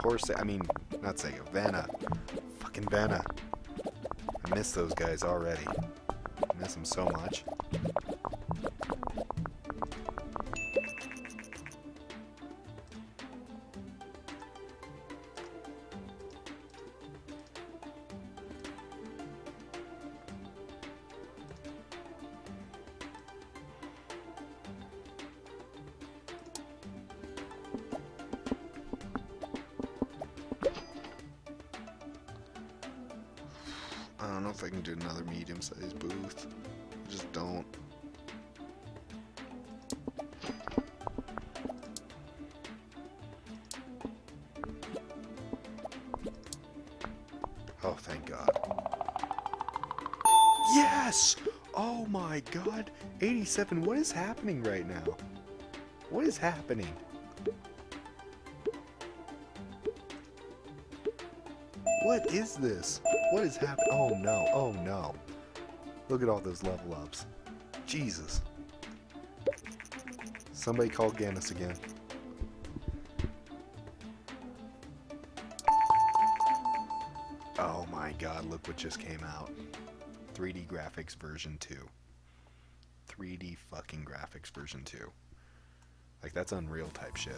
Poor I mean, not Sega, Vanna. Fucking Vanna. I miss those guys already. I miss them so much. I don't know if I can do another medium-sized booth. I just don't. Oh, thank God. Yes! Oh my God! 87, what is happening right now? What is happening? What is this? What is happening? Oh no, oh no. Look at all those level ups. Jesus. Somebody call Gannis again. Oh my God, look what just came out. 3D graphics version 2. 3D fucking graphics version 2. Like, that's Unreal type shit.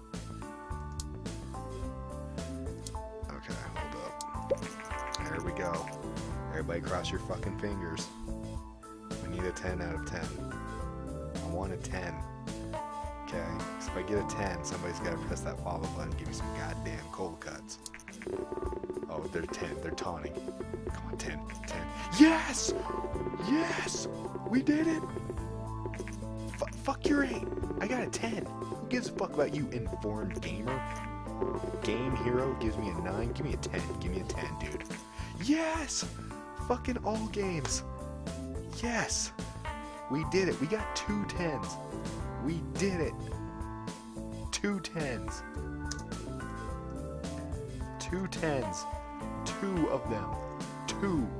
Okay, hold up. There we go. Everybody cross your fucking fingers. We need a 10 out of 10. I want a 10. Okay? So if I get a 10, somebody's gotta press that follow button and give me some goddamn cold cuts. Oh, they're 10. They're taunting. Come on, 10. 10. Yes! Yes! We did it! Fuck your 8. I got a 10. Who gives a fuck about you, informed gamer? Game Hero gives me a 9. Give me a 10. Give me a 10, dude. Yes! Fucking all games. Yes! We did it. We got 2 10s. We did it. 2 10s. 2 10s. 2 of them. 2.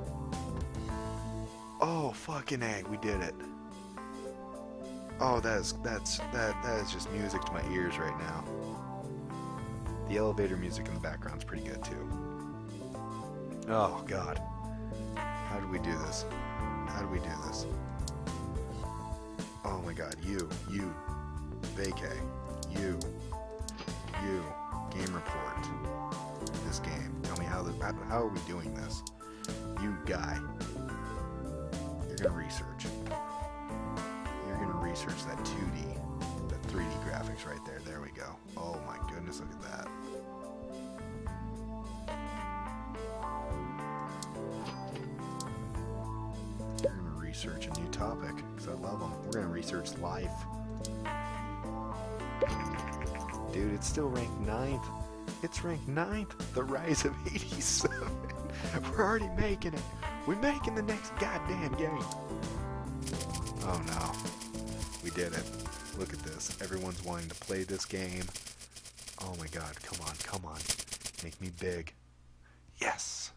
Oh, fucking egg. We did it. Oh, that is just music to my ears right now. The elevator music in the background is pretty good too. Oh God, how did we do this? How did we do this? Oh my God, you, vacay, you, game report. This game. Tell me how are we doing this? You guy, you're gonna research. You're gonna research that 2D, that 3D graphics right there. There we go. Oh my goodness, look at that. You're gonna research a new topic because I love them. We're gonna research life. Dude, it's still ranked 9th. It's ranked 9th. The Rise of 87. We're already making it. We're making the next goddamn game. Oh no. We did it. Look at this. Everyone's wanting to play this game. Oh my God. Come on. Come on. Make me big. Yes!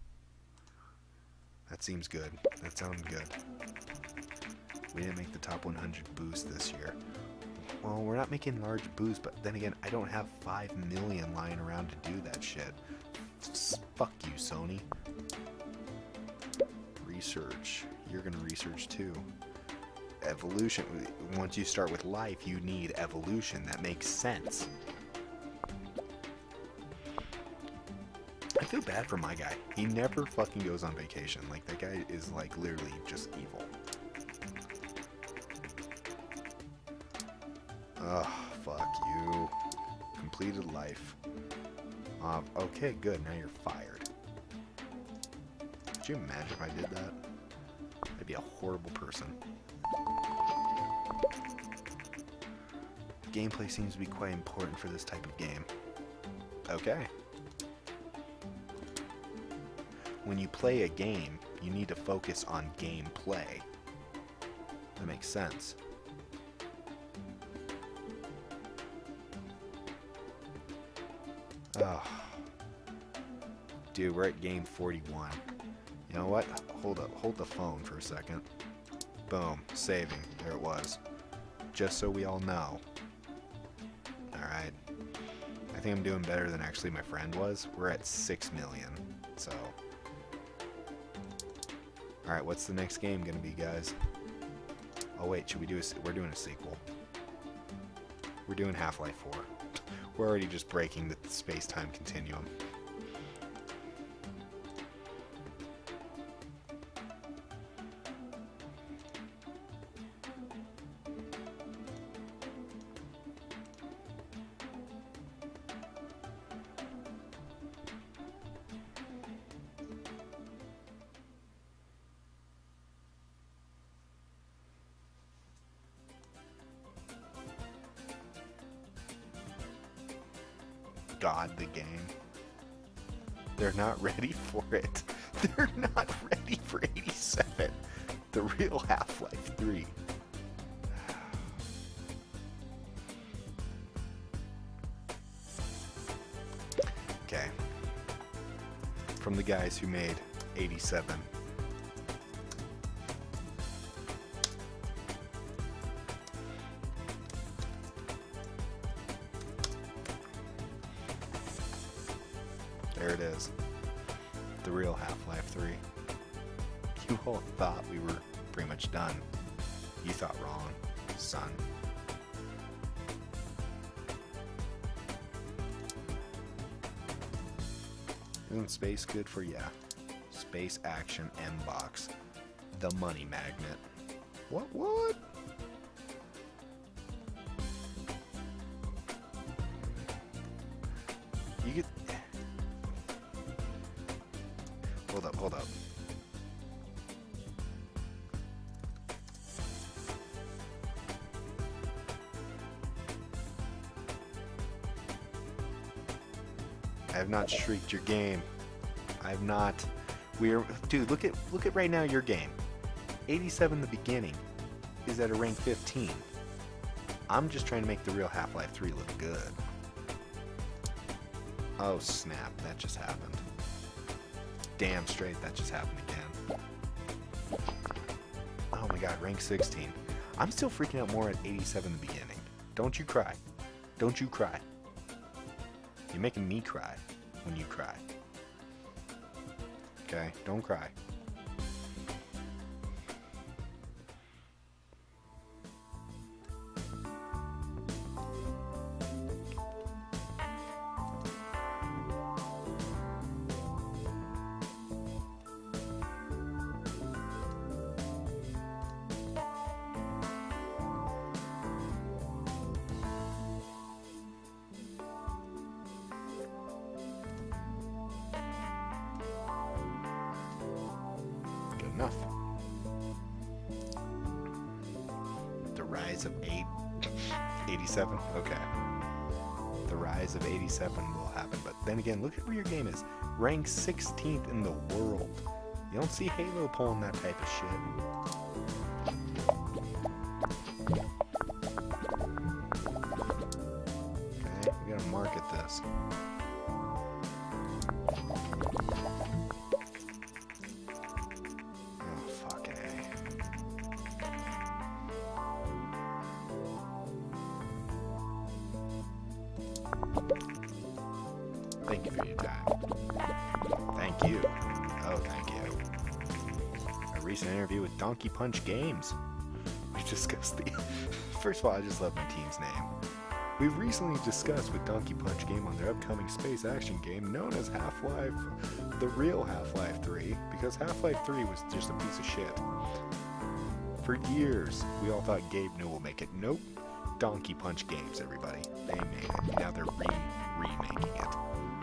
That seems good. That sounds good. We didn't make the top 100 boost this year. Well, we're not making large boosts, but then again, I don't have 5 million lying around to do that shit. Fuck you, Sony. Research. You're gonna research too. Evolution. Once you start with life, you need evolution. That makes sense. I feel bad for my guy. He never fucking goes on vacation. Like, that guy is, like, literally just evil. Ugh, fuck you. Completed life. Okay, good. Now you're fired. Could you imagine if I did that? I'd be a horrible person. Gameplay seems to be quite important for this type of game. Okay. When you play a game, you need to focus on gameplay. That makes sense. Oh. Dude, we're at game 41. You know what? Hold up. Hold the phone for a second. Boom. Saving. There it was. Just so we all know. Alright. I think I'm doing better than actually my friend was. We're at 6 million, so. Alright, what's the next game gonna be, guys? Oh wait, should we do we're doing a sequel. We're doing Half-Life 4. We're already just breaking the space-time continuum. God, the game. They're not ready for it. They're not ready for 87. The real Half-Life 3. Okay. From the guys who made 87. There it is. The real Half-Life 3. You all thought we were pretty much done. You thought wrong, son. Isn't space good for ya? Space Action M-Box. The money magnet. What? You get... Hold up. I have not shrieked your game. I have not. Dude, look at right now your game. 87 the beginning is at a rank 15. I'm just trying to make the real Half-Life 3 look good. Oh snap, that just happened. Damn straight, that just happened again. Oh my god, rank 16. I'm still freaking out more at 87 in the beginning. Don't you cry. Don't you cry. You're making me cry when you cry. Okay? Don't cry. Enough. The rise of 87? Okay. The rise of 87 will happen, but then again, look at where your game is. Ranked 16th in the world. You don't see Halo pulling that type of shit. Okay, we gotta market this. Thank you for your time. Thank you. Oh, thank you. A recent interview with Donkey Punch Games. We discussed the... First of all, I just love my team's name. We've recently discussed with Donkey Punch Game on their upcoming space action game known as Half-Life, the real Half-Life 3, because Half-Life 3 was just a piece of shit. For years, we all thought Gabe Newell would make it. Nope. Donkey Punch Games, everybody. They made it. Now they're remaking it.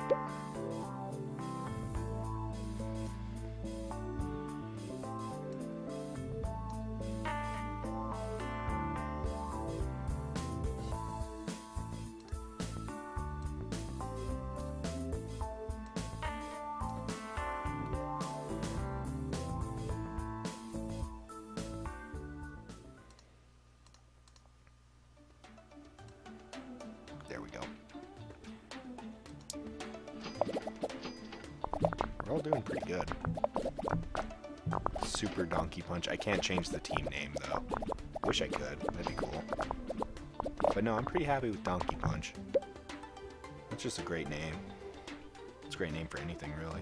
There we go. We're all doing pretty good. Super Donkey Punch. I can't change the team name, though. Wish I could. That'd be cool. But no, I'm pretty happy with Donkey Punch. It's just a great name. It's a great name for anything, really.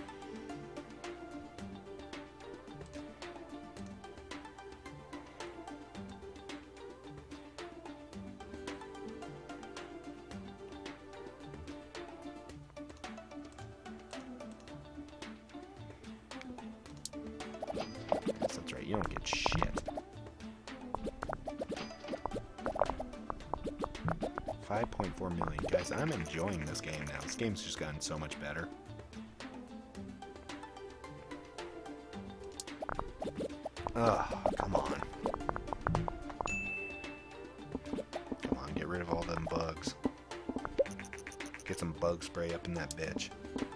That's right, you don't get shit. 5.4 million. Guys, I'm enjoying this game now. This game's just gotten so much better. Ugh, come on. Come on, get rid of all them bugs. Get some bug spray up in that bitch.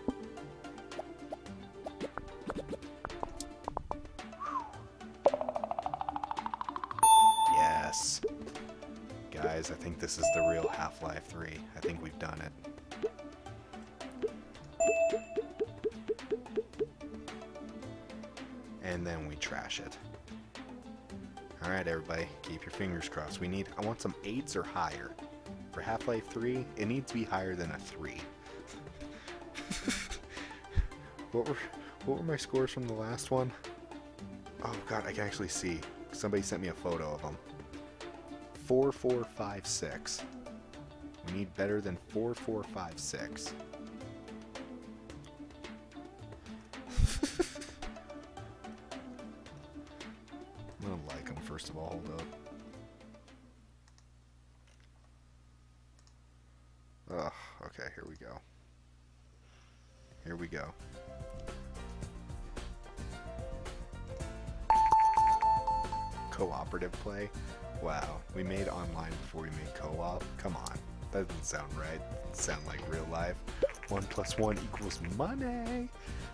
Yes. Guys, I think this is the real Half-Life 3. I think we've done it. And then we trash it. Alright, everybody, keep your fingers crossed. I want some 8s or higher. For Half-Life 3, it needs to be higher than a 3. What were my scores from the last one? Oh god, I can actually see. Somebody sent me a photo of them. 4, 4, 5, 6. We need better than 4, 4, 5, 6. I'm gonna like them first of all. Hold up. Ugh, okay, here we go. Here we go. Cooperative play? Wow, we made online before we made co-op? Come on, that doesn't sound right. It doesn't sound like real life. 1 + 1 = money!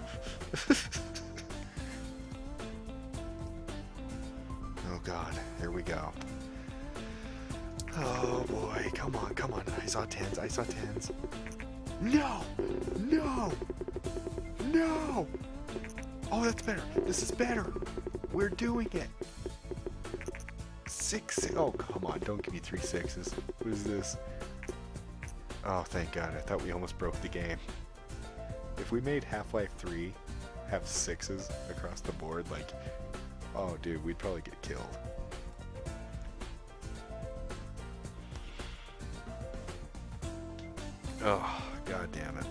Oh god, here we go. Oh boy, come on, come on. I saw 10s, I saw 10s. No! No! No! Oh, that's better. This is better. We're doing it. 6. Oh, come on. Don't give me 3 6s. What is this? Oh, thank God. I thought we almost broke the game. If we made Half-Life 3 have 6s across the board, like, oh, dude, we'd probably get killed. Oh, god damn it.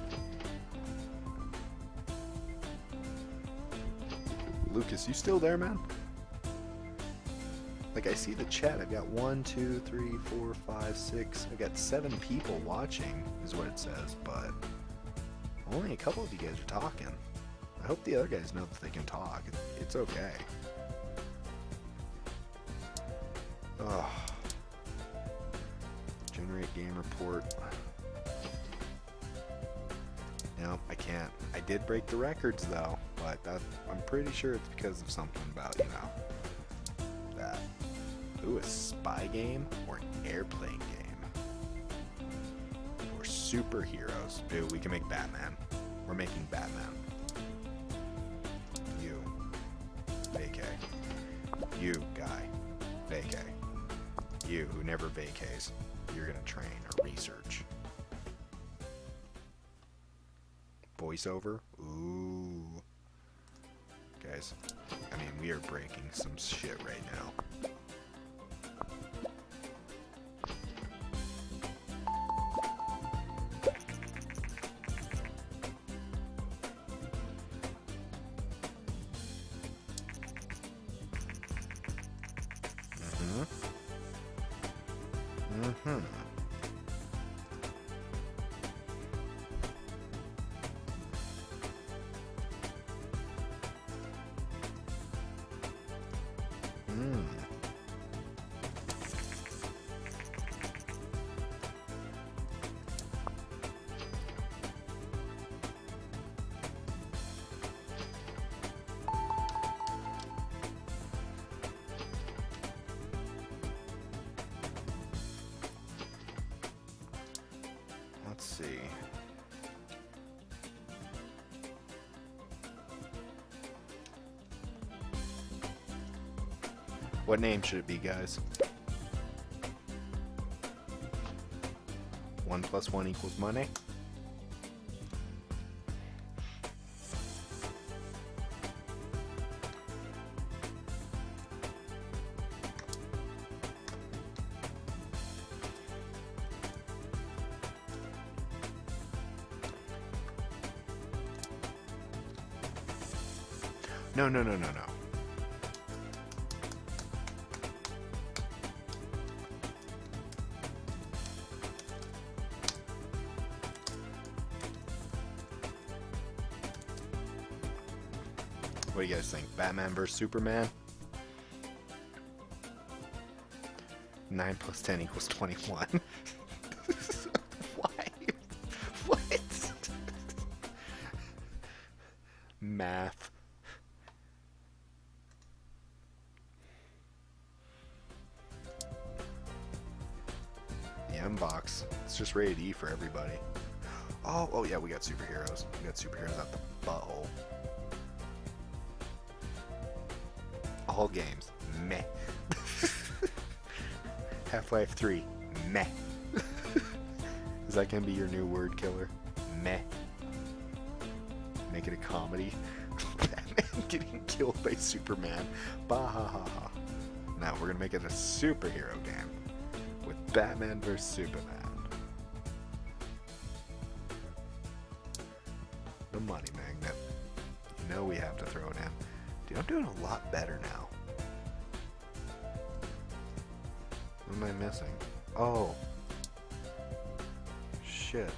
Lucas, you still there, man? Like, I see the chat. I've got 1, 2, 3, 4, 5, 6. I've got 7 people watching, is what it says, but only a couple of you guys are talking. I hope the other guys know that they can talk. It's okay. Oh. Generate game report. No, I can't. I did break the records though, but I'm pretty sure it's because of something about, you know, that. Ooh, a spy game or an airplane game? Or superheroes. Dude, we can make Batman. We're making Batman. You. Vacay. You, guy. Vacay. You, who never vacays. You're gonna train or research. Voiceover? Ooh. Guys, I mean, we are breaking some shit right now. Let's see. What name should it be, guys? 1 1 plus 1 equals money. No, no, no, no, no. What do you guys think? Batman vs. Superman? 9 plus 10 equals 21. Why? What? Math. The M-Box. It's just rated E for everybody. Oh yeah, we got superheroes. We got superheroes out the butthole. All games, meh. Half-Life 3, meh. Is that gonna be your new word killer? Meh. Make it a comedy. Batman getting killed by Superman. Bah ha ha ha. Now we're gonna make it a superhero game with Batman vs Superman. The money magnet. You know we have to throw it in. Dude, I'm doing a lot better now. What am I missing? Oh. Shit.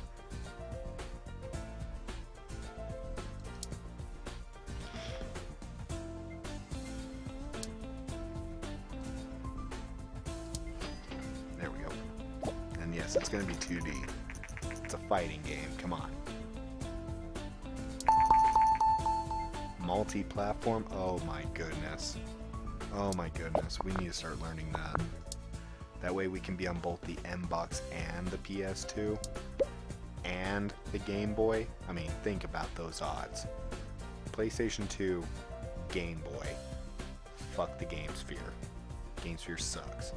There we go. And yes, it's gonna be 2D. It's a fighting game, come on. Multi-platform? Oh my goodness. Oh my goodness, we need to start learning that. That way we can be on both the M-Box and the PS2 and the Game Boy. I mean, think about those odds. PlayStation 2, Game Boy. Fuck the GameSphere. GameSphere sucks.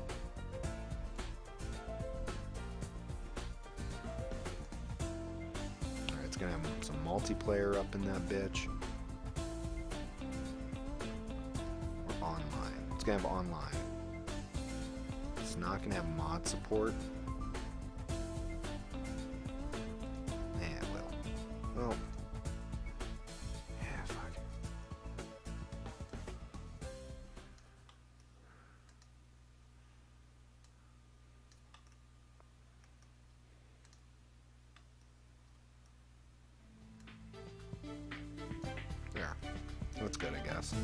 Alright, it's gonna have some multiplayer up in that bitch. Or online. It's gonna have online. It's not going to have mod support. Yeah, it will. Well. Yeah, fuck. There. That's good, I guess.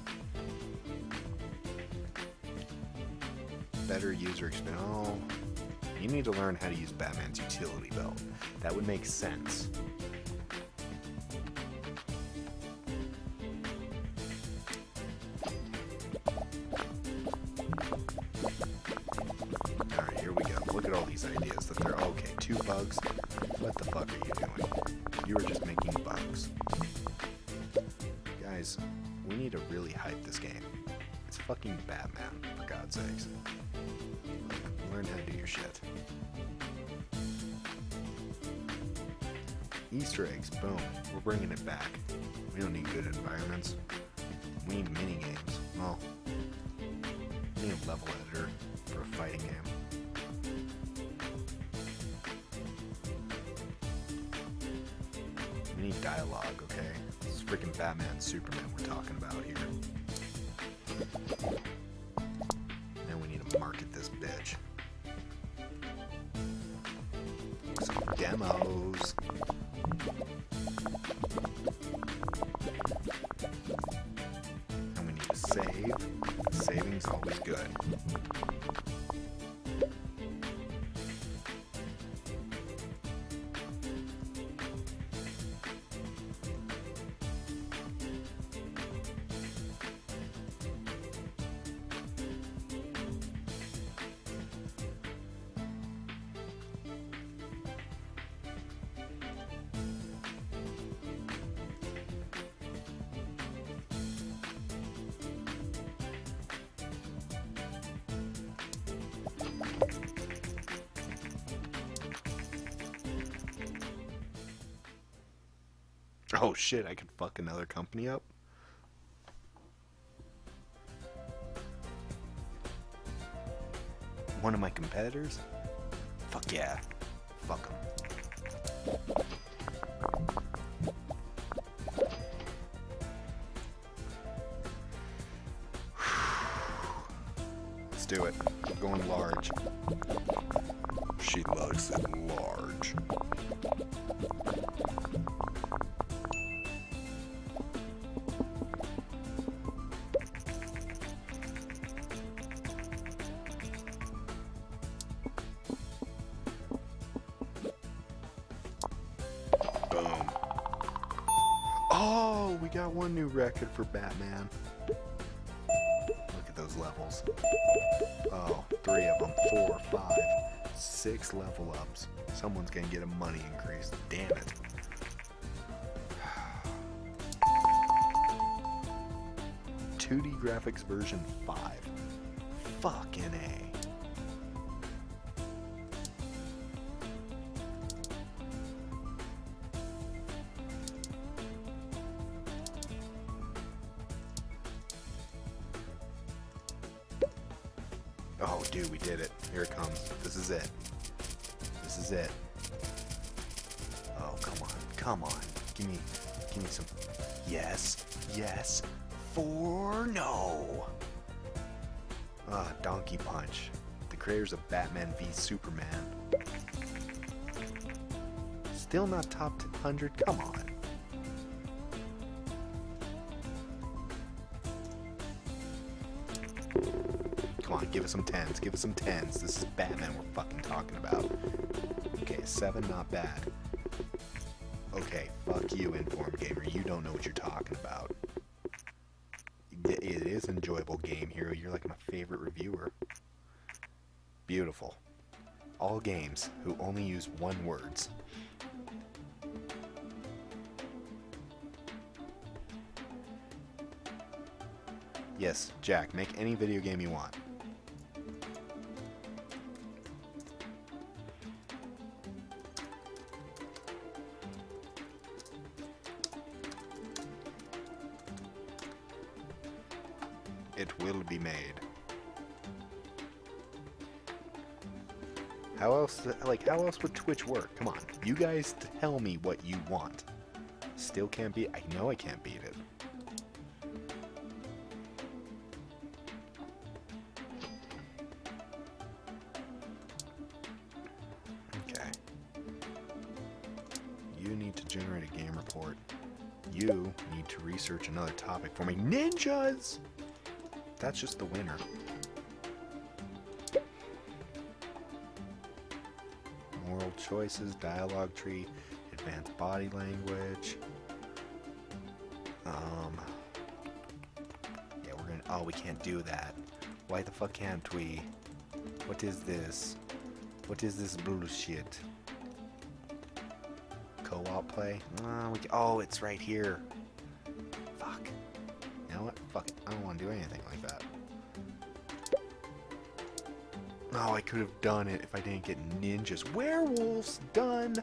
Better user experience. Oh, you need to learn how to use Batman's utility belt. That would make sense. Alright, here we go. Look at all these ideas that they're okay. 2 bugs. What the fuck are you doing? You are just making bugs. Guys, we need to really hype this game. It's fucking Batman, for God's sakes. Learn how to do your shit. Easter eggs, boom. We're bringing it back. We don't need good environments. We need mini games. Well, we need a level editor for a fighting game. We need dialogue, okay? This is freaking Batman, Superman we're talking about here. Now we need to market this bitch. Some demos. And we need to save. Saving's always good. Oh shit, I could fuck another company up? One of my competitors? Fuck yeah. Fuck them. Let's do it. We're going large. She likes it large. Boom. Oh, we got one new record for Batman. Look at those levels. Oh, 3 of them. 4, 5, 6 level ups. Someone's gonna get a money increase. Damn it. "2D graphics version 5. Fucking A. Oh, dude, we did it. Here it comes. This is it. This is it. Oh, come on. Come on. Give me some. Yes. Yes. 4. No. Ah, Donkey Punch. The creators of Batman v Superman. Still not top 100? Come on. Come on, give us some 10s. Give us some 10s. This is Batman we're fucking talking about. Okay, 7, not bad. Okay, fuck you, Informed Gamer. You don't know what you're talking about. It is an enjoyable game, Hero. You're like my favorite reviewer. Beautiful. All games who only use 1 words. Yes, Jack, make any video game you want. It will be made. How else, how else would Twitch work? Come on, you guys tell me what you want. Still can't beat, I know I can't beat it. Okay. You need to generate a game report. You need to research another topic for me. Ninjas! That's just the winner. Moral choices, dialogue tree, advanced body language. Yeah, we're gonna. Oh, we can't do that. Why the fuck can't we? What is this? What is this bullshit? Co-op play? Oh, it's right here. Fuck. You know what? Fuck it. I don't want to do anything like that. Oh, I could have done it if I didn't get ninjas. Werewolves! Done!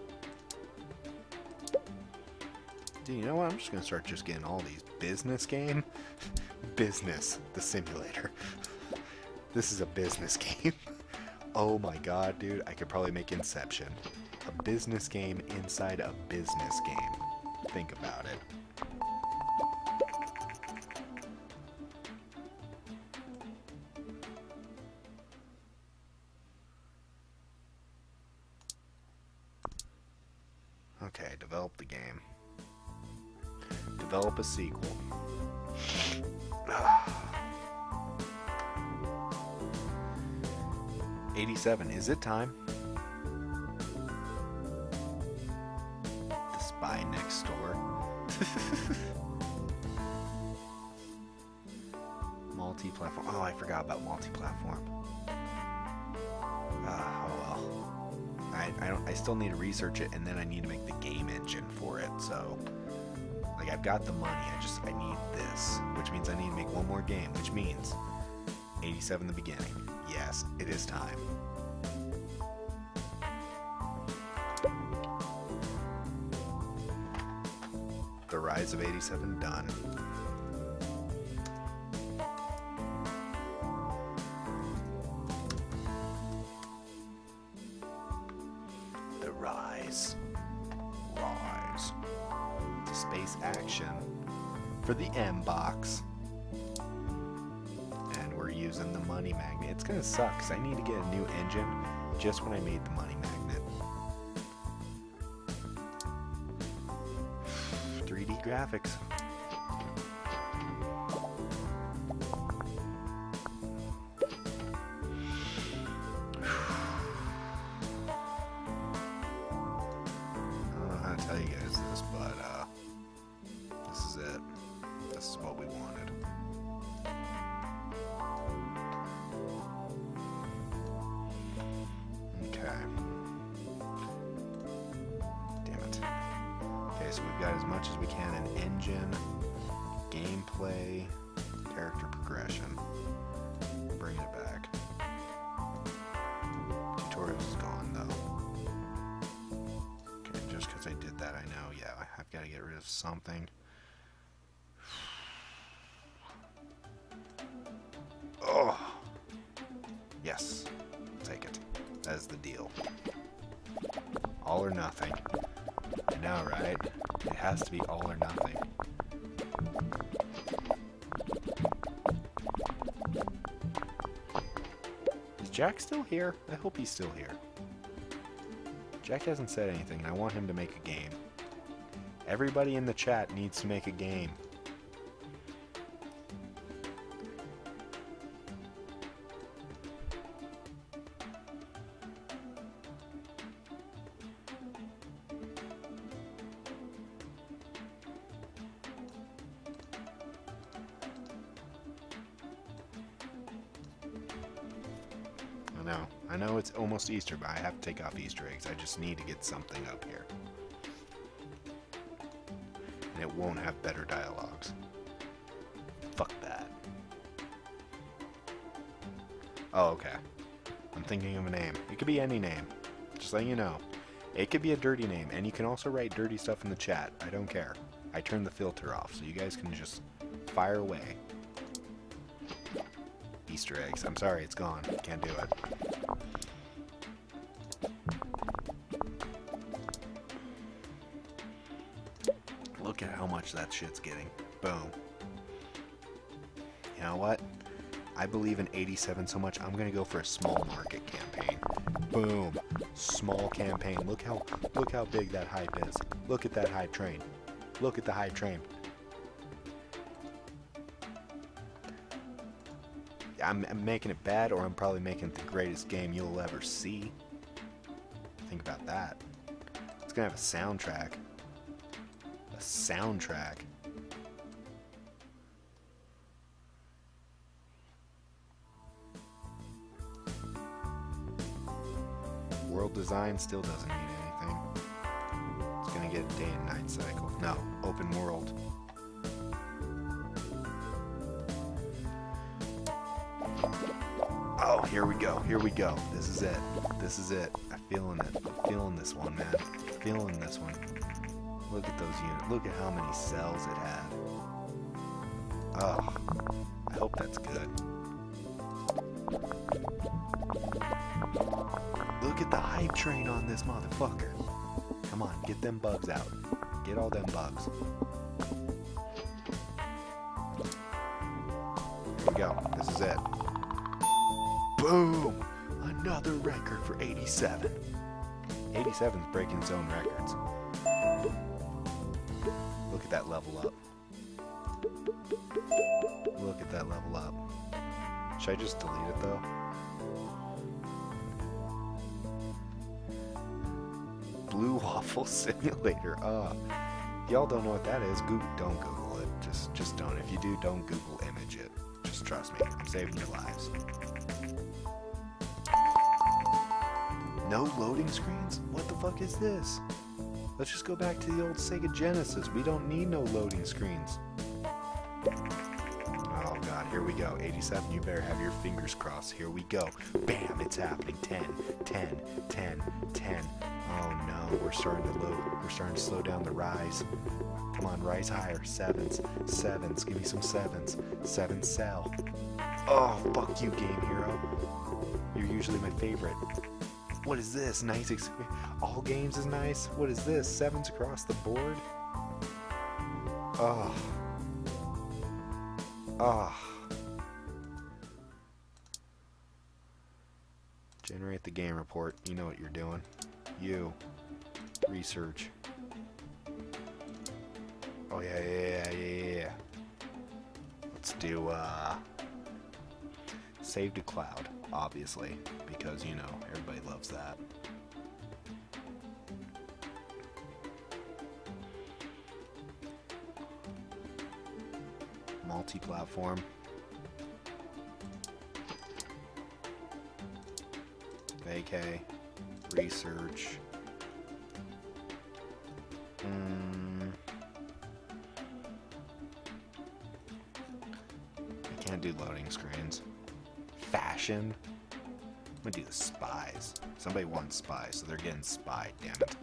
Dude, you know what? I'm just gonna start just getting all these business game. Business. The simulator. This is a business game. Oh my god, dude. I could probably make Inception. A business game inside a business game. Think about it. Okay, develop the game. Develop a sequel. 87. Is it time? The spy next door. Multi-platform. Oh, I forgot about multi-platform. Oh well. I still need to research it, and then I need to make the game engine for it. So, like, I've got the money. I need this, which means I need to make one more game, which means 87 the beginning. Yes, it is time. The Rise of 87 done. The Rise. Rise. Space action for the M box. And we're using the money magnet. It's gonna suck because I need to get a new engine just when I made the money magnet. 3D graphics. I don't know how to tell you guys this, but this is it. This is what we wanted. Okay. Damn it. Okay, so we've got as much as we can in engine, gameplay, character progression. Bring it back. Tutorials is gone though. Okay, just because I did that, I know, yeah, I've got to get rid of something. Oh! Yes, take it. That is the deal. All or nothing. I know, right? It has to be all or nothing. Is Jack still here? I hope he's still here. Jack hasn't said anything, and I want him to make a game. Everybody in the chat needs to make a game. I know it's almost Easter, but I have to take off Easter eggs. I just need to get something up here. And it won't have better dialogues. Fuck that. Oh, okay. I'm thinking of a name. It could be any name. Just letting you know. It could be a dirty name, and you can also write dirty stuff in the chat. I don't care. I turned the filter off, so you guys can just fire away. Easter eggs. I'm sorry, it's gone. Can't do it. Look at how much that shit's getting. Boom. You know what? I believe in 87 so much, I'm gonna go for a small market campaign. Boom. Small campaign. Look how big that hype is. Look at that hype train. Look at the hype train. I'm making it bad, or I'm probably making it the greatest game you'll ever see. Think about that. It's gonna have a soundtrack. A soundtrack. World design still doesn't need anything. It's gonna get a day and night cycle. No, open world. Oh, here we go. Here we go. This is it. This is it. I'm feeling it. I'm feeling this one, man. I'm feeling this one. Look at those units. Look at how many cells it had. Oh, I hope that's good. Look at the hype train on this motherfucker. Come on, get them bugs out. Get all them bugs. Here we go. This is it. Boom! Another record for 87. 87's breaking its own records. Look at that level up. Look at that level up. Should I just delete it though? Blue Waffle Simulator. Y'all don't know what that is. Don't Google it. Just don't. If you do, don't Google image it. Just trust me. I'm saving your lives. No loading screens? What the fuck is this? Let's just go back to the old Sega Genesis. We don't need no loading screens. Oh god, here we go. 87, you better have your fingers crossed. Here we go. Bam, it's happening. 10, 10, 10, 10. Oh no, we're starting to slow down the rise. Come on, rise higher. Sevens. Give me some sevens. Seven sell. Oh, fuck you, Game Hero. You're usually my favorite. What is this? Nice experience. All games is nice. What is this? Sevens across the board? Oh. Oh. Generate the game report. You know what you're doing. You. Research. Oh, yeah. Let's do, save to cloud, obviously, because, you know, everybody loves that. Multi-platform. vacay, research. I can't do loading screens. Fashion. I'm gonna do the spies. Somebody wants spies, so they're getting spied, damn it.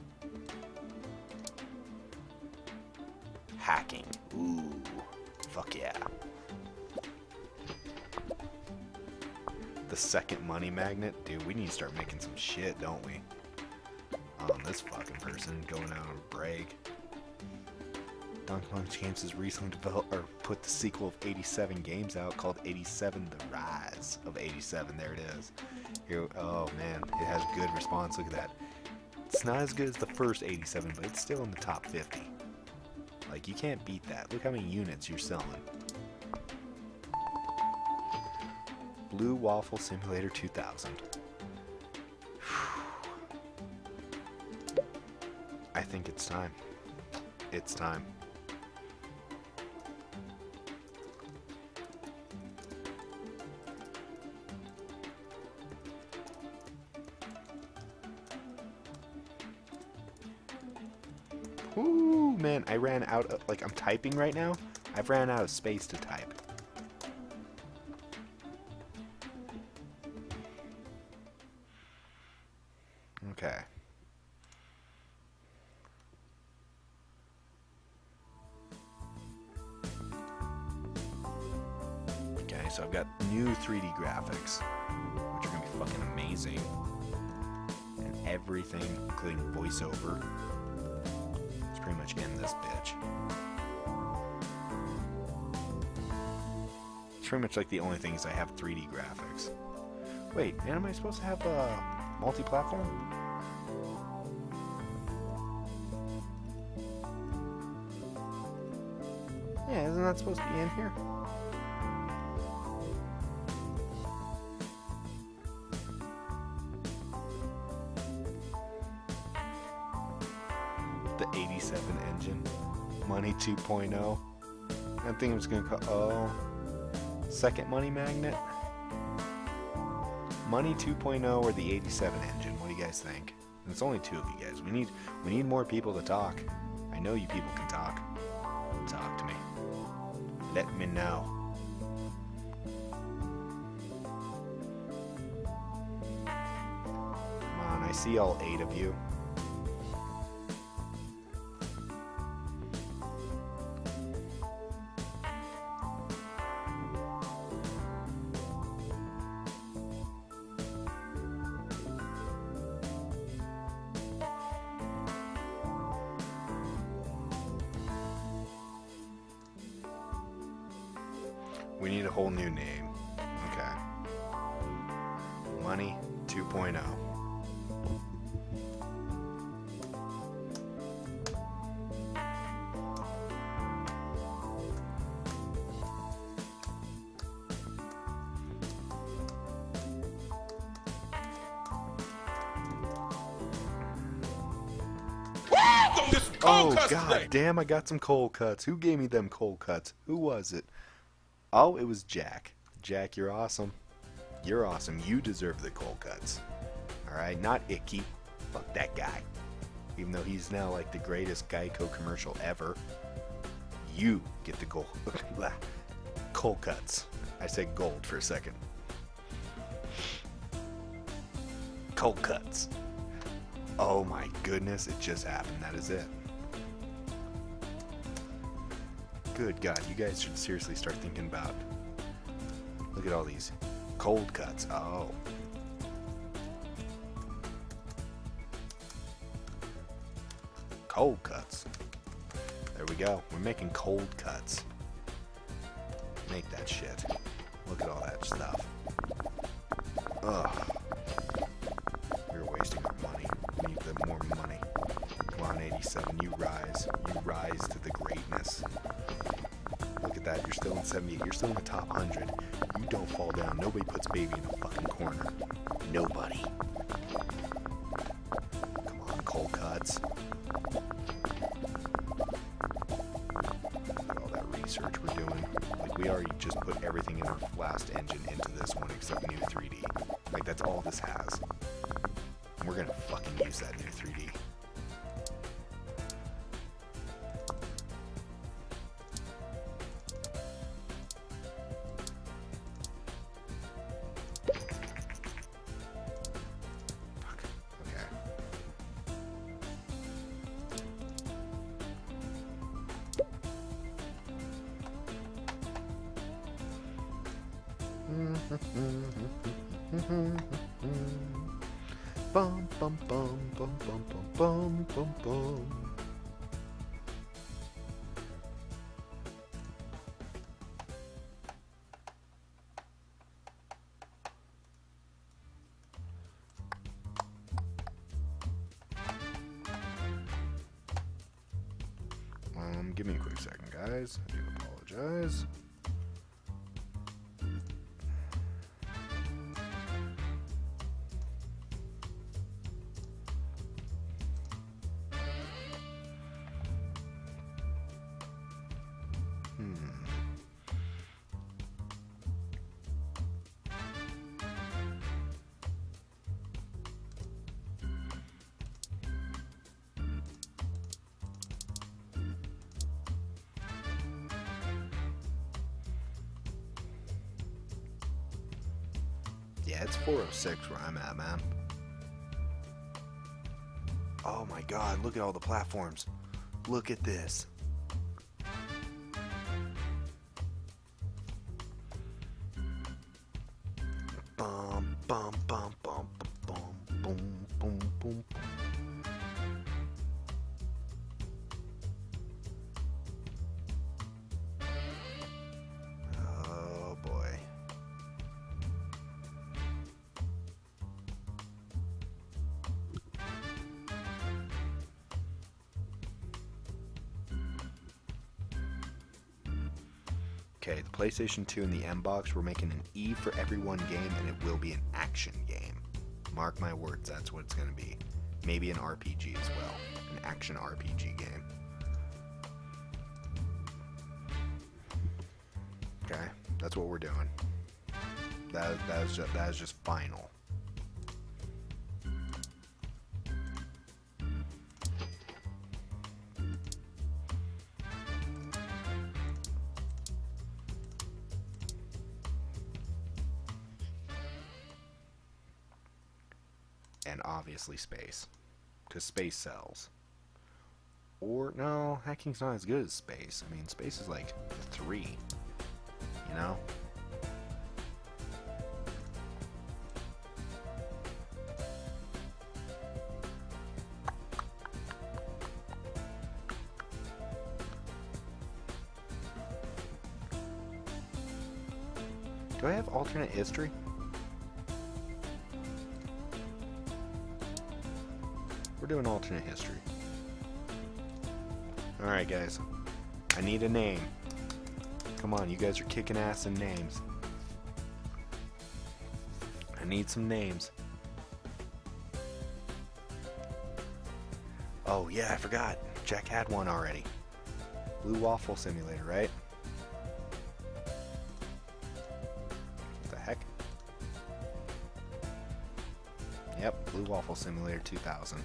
Hacking. Ooh. Fuck yeah. The second money magnet? Dude, we need to start making some shit, don't we? This fucking person going out on a break. Donkey Kong Games has recently developed, or put the sequel of 87 games out called 87 The Rise of 87. There it is. Here, oh man, it has good response. Look at that. It's not as good as the first 87, but it's still in the top 50. Like, you can't beat that. Look how many units you're selling. Blue Waffle Simulator 2000. I think it's time. It's time. Ooh, man, I ran out of, like, I'm typing right now. I've ran out of space to type. Okay. Okay, so I've got new 3D graphics, which are gonna be fucking amazing. And everything, including voiceover, is pretty much in this bitch. It's pretty much like the only things I have 3D graphics. Wait, and am I supposed to have multi-platform? Yeah, isn't that supposed to be in here? The 87 engine. Money 2.0. I think it was going to call... Oh. Second money magnet? Money 2.0 or the 87 engine? What do you guys think? And it's only two of you guys. We need more people to talk. I know you people can talk. Talk to me. Let me know. Come on, I see all 8 of you. We need a whole new name. Okay. Money 2.0. Oh, god damn, I got some cold cuts. Who gave me them cold cuts? Who was it? Oh, it was Jack. Jack, you're awesome. You're awesome. You deserve the cold cuts. Alright, not Icky. Fuck that guy. Even though he's now like the greatest Geico commercial ever. You get the gold. Cold cuts. I said gold for a second. Cold cuts. Oh my goodness, it just happened. That is it. Good God, you guys should seriously start thinking about... Look at all these cold cuts. Oh. Cold cuts. There we go. We're making cold cuts. Make that shit. Look at all that stuff. Ugh. We're wasting our money. We need the more money. Come on, 87. You rise. You rise to the greatness. Look at that. You're still in 78. You're still in the top 100. You don't fall down. Nobody puts baby in a fucking corner. Nobody. Come on, cold cuts. Research we're doing. Like, we already just put everything in our last engine into this one except new 3D. Like, that's all this has. And we're gonna fucking use that new 3D. Fuck. Okay. Bum bum bum bum bum bum bum bum. Give me a quick second, guys. I do apologize. Yeah, it's 406 where I'm at, man. Oh my God, look at all the platforms. Look at this. Bum, bum, bum, bum, bum, boom, boom, boom. Oh boy. Okay, the PlayStation 2 and the M-Box, we're making an E for every one game, and it will be an action game. Mark my words, that's what it's going to be. Maybe an RPG as well. An action RPG game. Okay, that's what we're doing. That is just final. And obviously space, because space sells. Or no, hacking's not as good as space. I mean, space is like 3, you know. Do I have alternate history? We're doing alternate history. Alright guys, I need a name. Come on, you guys are kicking ass in names. I need some names. Oh yeah, I forgot. Jack had one already. Blue Waffle Simulator, right? What the heck? Yep, Blue Waffle Simulator 2000.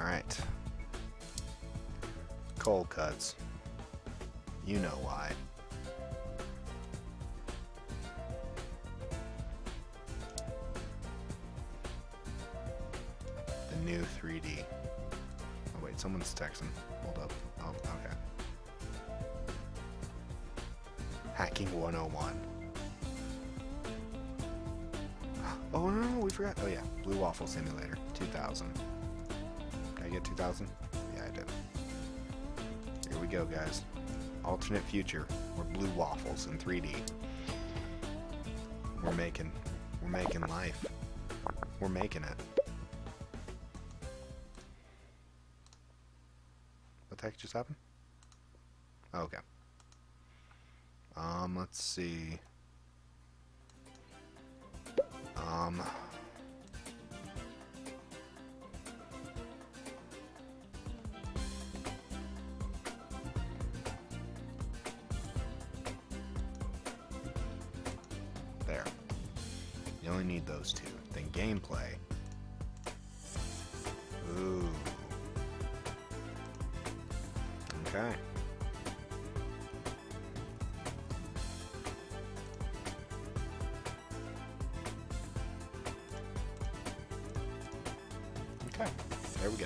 Alright. Cold cuts. You know why. The new 3D. Oh wait, someone's texting. Hold up. Oh, okay. Hacking 101. Oh no, we forgot. Oh yeah, Blue Waffle Simulator 2000. Did I get 2000? Yeah, I did. Here we go, guys. Alternate future. We're Blue Waffles in 3D. We're making life. We're making it. What the heck just happened? Oh, okay. Let's see. There. You only need those two. Then gameplay. Ooh. Okay. Okay, there we go.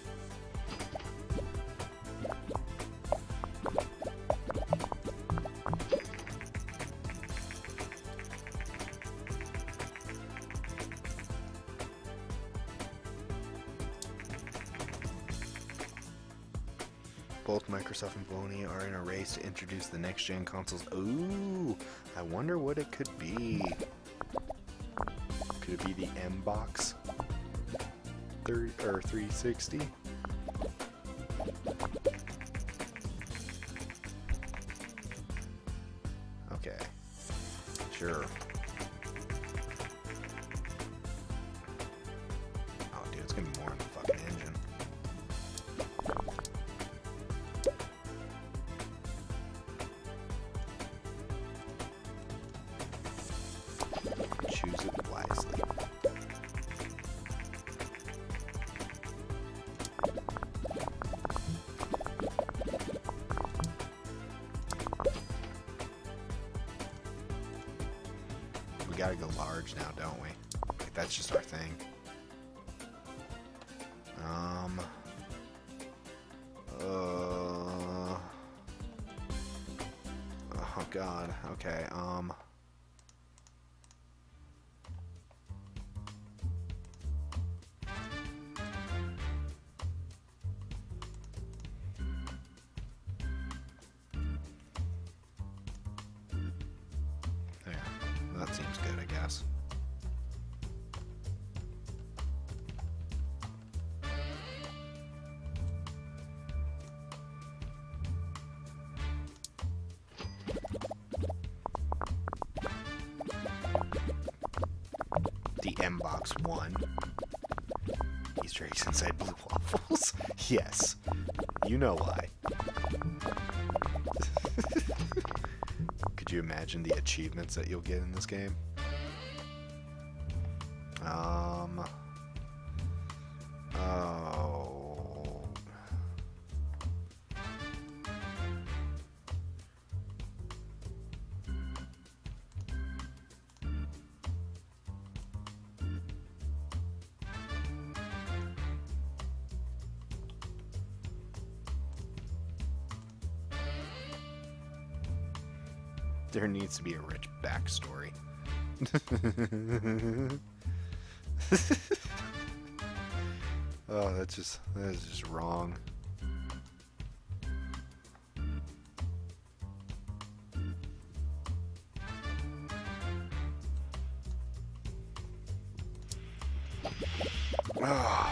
Both Microsoft and Sony are in a race to introduce the next-gen consoles. Ooh, I wonder what it could be. Could it be the M-Box? 360? Okay. Sure. Oh, dude, it's gonna be more in the fucking engine. Choose it wisely. We gotta go large now, don't we? Like, that's just our thing. Oh god, okay, yeah, that seems good, I guess. The M-Box 1. Easter eggs inside Blue Waffles. Yes. You know why. Could you imagine the achievements that you'll get in this game? Oh. There needs to be a rich backstory. Oh, that is just wrong. Oh.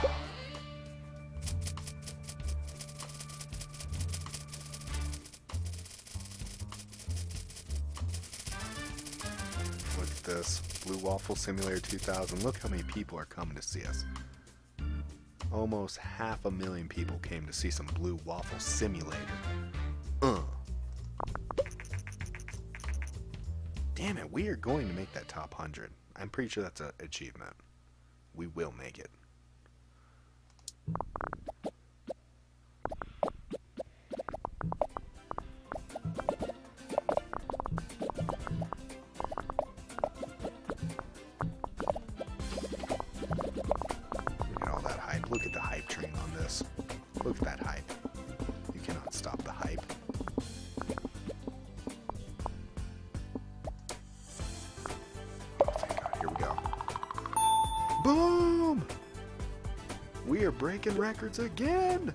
Look at this. Blue Waffle Simulator 2000. Look how many people are coming to see us. Almost 500,000 people came to see some Blue Waffle Simulator. Damn it, we are going to make that top 100. I'm pretty sure that's an achievement. We will make it. look at the hype train on this. Look at that hype. You cannot stop the hype. Oh, thank God. Here we go. Boom! We are breaking records again!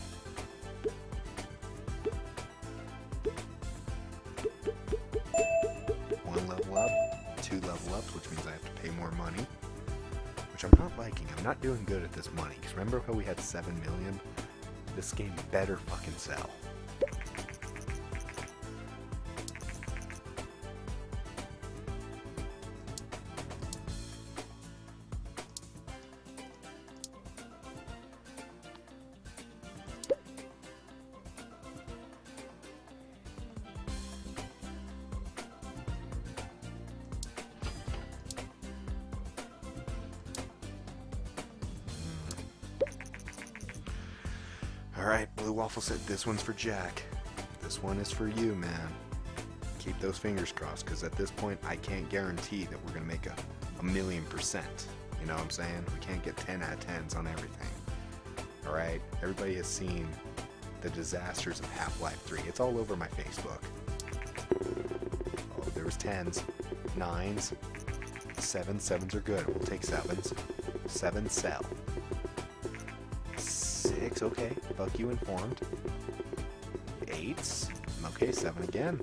One level up, 2 level ups, which means I have to pay more money. Which I'm not liking. I'm not doing good at this money. Because remember how we had 7 million? This game better fucking sell. Alright, Blue Waffle said this one's for Jack. This one is for you, man. Keep those fingers crossed, because at this point, I can't guarantee that we're going to make a 1,000,000%. You know what I'm saying? We can't get 10 out of 10s on everything. Alright? Everybody has seen the disasters of Half-Life 3. It's all over my Facebook. Oh, there was 10s, 9s, 7s. 7s are good. We'll take 7s. 7 sell. 6, okay, fuck you, informed. 8s, okay, 7 again.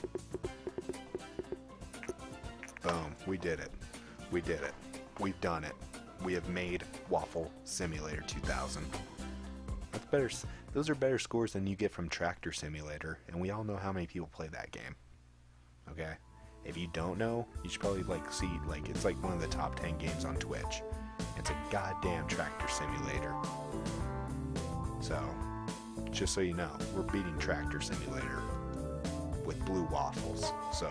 Boom, we did it. We did it. We've done it. We have made Waffle Simulator 2000. That's better. Those are better scores than you get from Tractor Simulator, and we all know how many people play that game. Okay? If you don't know, you should probably see, it's like one of the top 10 games on Twitch. It's a goddamn Tractor Simulator. So, just so you know, we're beating Tractor Simulator with Blue Waffles. So,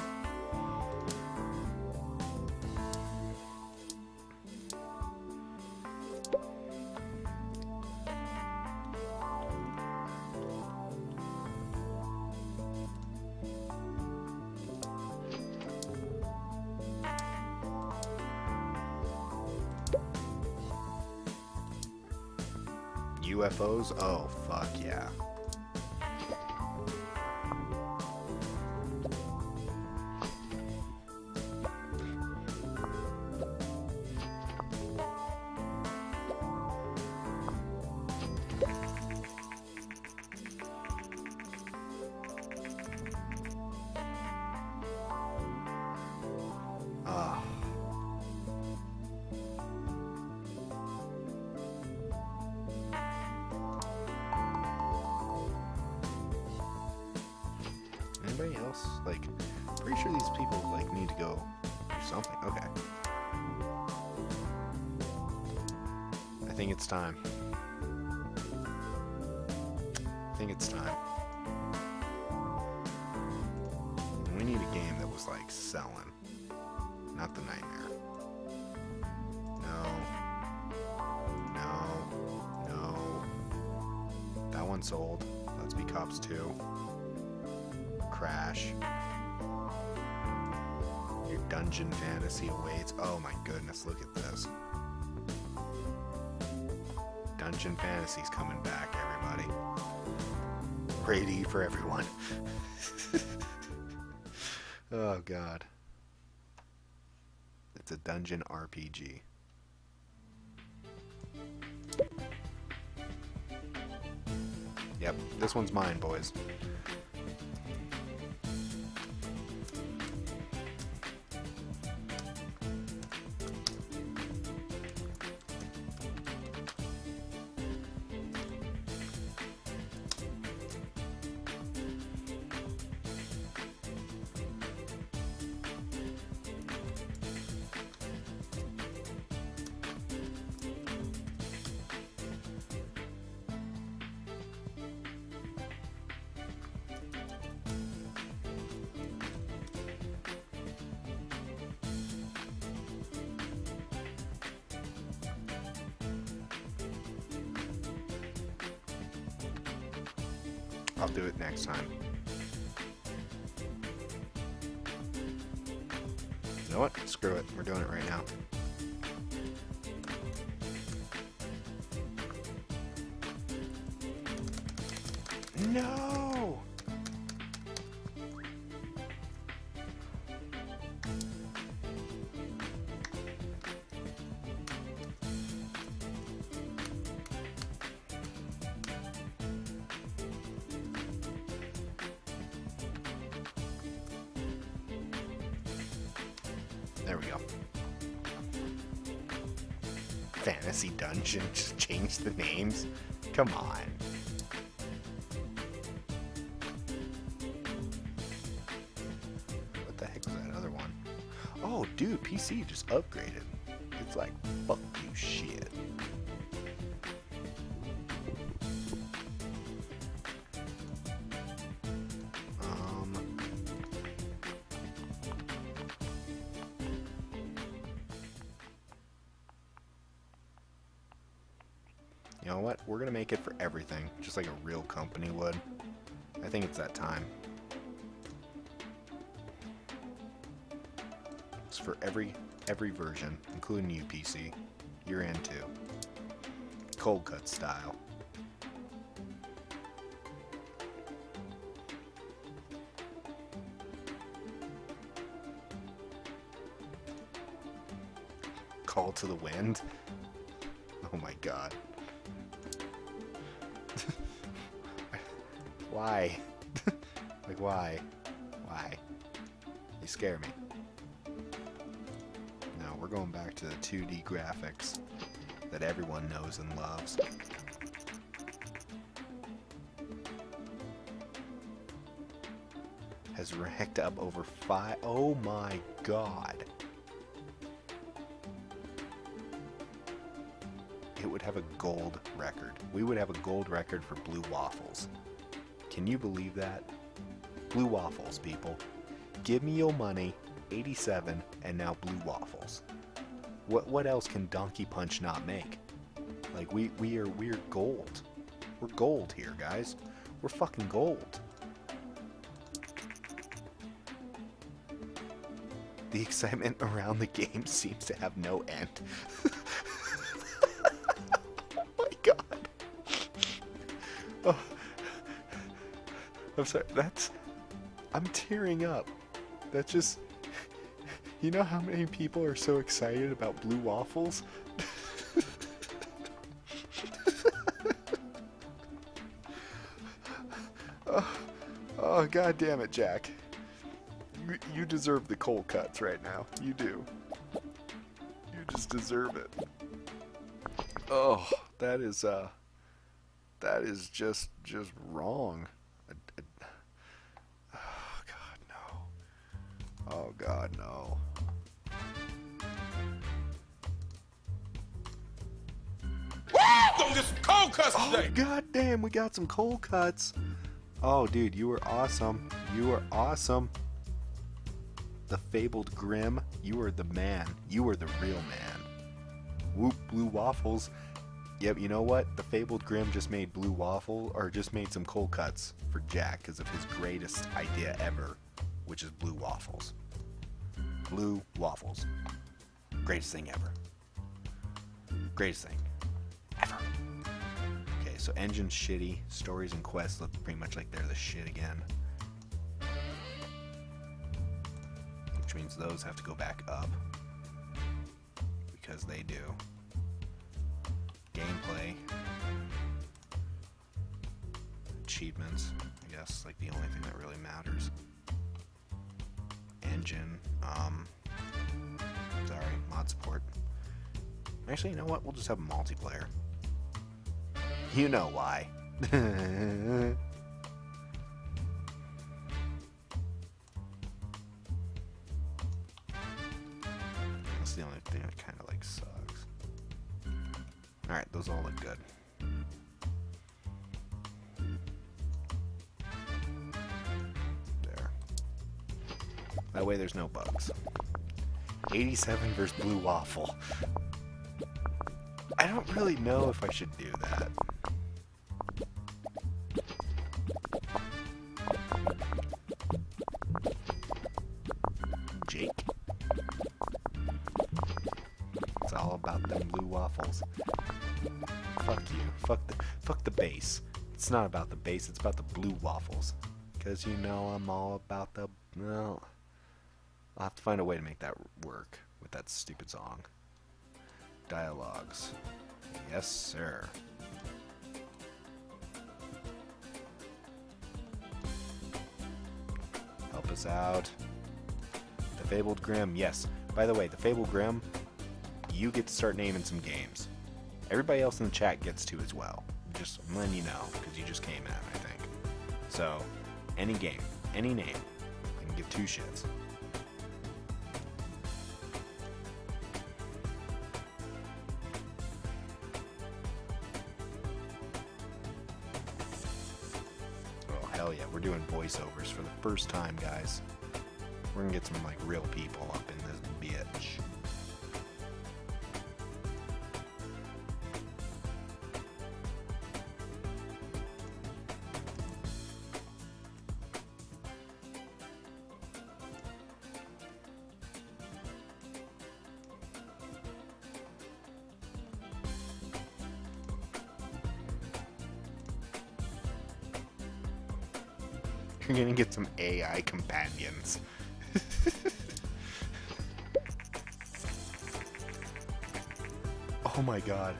UFOs? Oh, fuck yeah. Anybody else? Pretty sure these people, need to go do something. Okay. I think it's time. I think it's time. We need a game that was, selling. Not the Nightmare. No. That one sold. Let's Be Cops 2. Crash. Your dungeon fantasy awaits. Oh my goodness, look at this. Dungeon Fantasy's coming back, everybody. Ready for everyone. Oh god. It's a dungeon RPG. Yep, this one's mine, boys. I'll do it next time. You know what? Screw it. We're doing it right now. No! There we go. Fantasy Dungeon, just change the names? Come on. What the heck was that other one? Oh, dude, PC just upgraded. It's like, fuck you shit. You know what? We're gonna make it for everything, just like a real company would. I think it's that time. It's for every version, including you, PC. You're in too. Cold cut style. Call to the wind? Oh my god. Why? Like, why? Why? You scare me. No, we're going back to the 2D graphics that everyone knows and loves. Has racked up over 5. Oh my god. It would have a gold record. We would have a gold record for blue waffles. Can you believe that? Blue waffles, people. Give me your money, 87, and now blue waffles. What else can Donkey Punch not make? Like, we're gold. We're gold here, guys. We're fucking gold. The excitement around the game seems to have no end. Oh my god. Oh. I'm sorry, I'm tearing up. That's just, you know how many people are so excited about blue waffles? Oh, god damn it, Jack. You deserve the cold cuts right now. You do. You just deserve it. Oh, that is just wrong. Oh god, no. Oh god, no. Gonna get some cold cuts today. Oh god damn, we got some cold cuts. Oh dude, you were awesome. You were awesome. The fabled Grim, you are the man. You are the real man. Whoop, blue waffles. Yep, you know what? The fabled Grim just made blue waffle, or just made some cold cuts for Jack because of his greatest idea ever, which is blue waffles. Blue waffles. Greatest thing ever. Greatest thing ever. Okay, so engine's shitty. Stories and quests look pretty much like they're the shit again. Which means those have to go back up. Because they do. Gameplay. Achievements. I guess, like the only thing that really matters. Engine. Sorry, mod support. Actually, you know what? We'll just have a multiplayer. You know why. That's the only thing that kind of like sucks. Alright, those all look good. There. That way there's no bugs. 87 versus blue waffle. I don't really know if I should do that. Jake. It's all about them blue waffles. Fuck you. Fuck the base. It's not about the bass, it's about the blue waffles. Because you know I'm all about the... Well, I'll have to find a way to make that work with that stupid song. Dialogues. Yes, sir. Help us out. The Fabled Grimm, yes. By the way, the Fabled Grimm, you get to start naming some games. Everybody else in the chat gets to as well. I'm letting you know, because you just came in, I think. So, any game, any name, I can give 2 shits. Oh, hell yeah, we're doing voiceovers for the first time, guys. We're gonna get some, like, real people up in this bitch. You're gonna get some AI companions. Oh my god.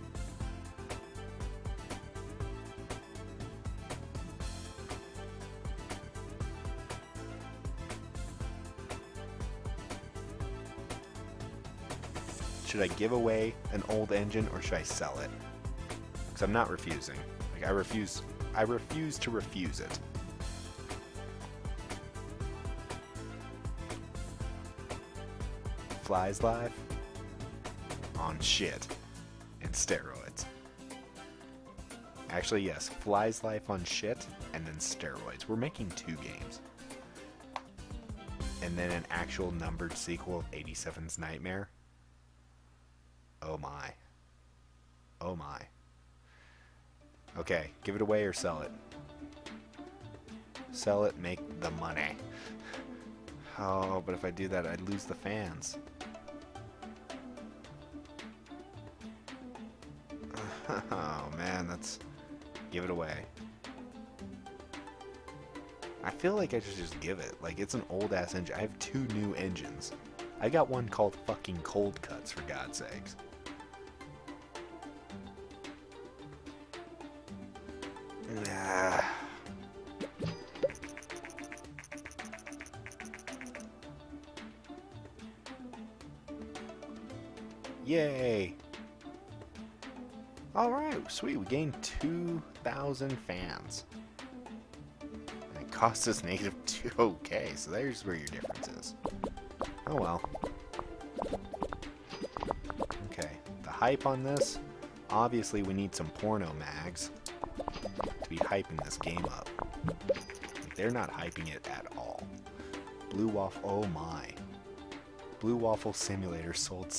Should I give away an old engine or should I sell it? Because I'm not refusing. Like I refuse to refuse it. Flies Live on shit and steroids. Actually, yes, Flies Life on shit and then steroids. We're making 2 games. And then an actual numbered sequel of 87's Nightmare. Oh my. Oh my. Okay, give it away or sell it. Sell it, make the money. Oh, but if I do that, I'd lose the fans. Oh man, that's... Give it away. I feel like I should just give it. Like, it's an old-ass engine. I have 2 new engines. I got one called fucking Cold Cuts, for God's sakes. Yay! Alright, sweet. We gained 2,000 fans. And it cost us -2. Okay, so there's where your difference is. Oh well. Okay, the hype on this. Obviously, we need some porno mags to be hyping this game up. Like, they're not hyping it at all. Blue Waffle, oh my. Blue Waffle Simulator sold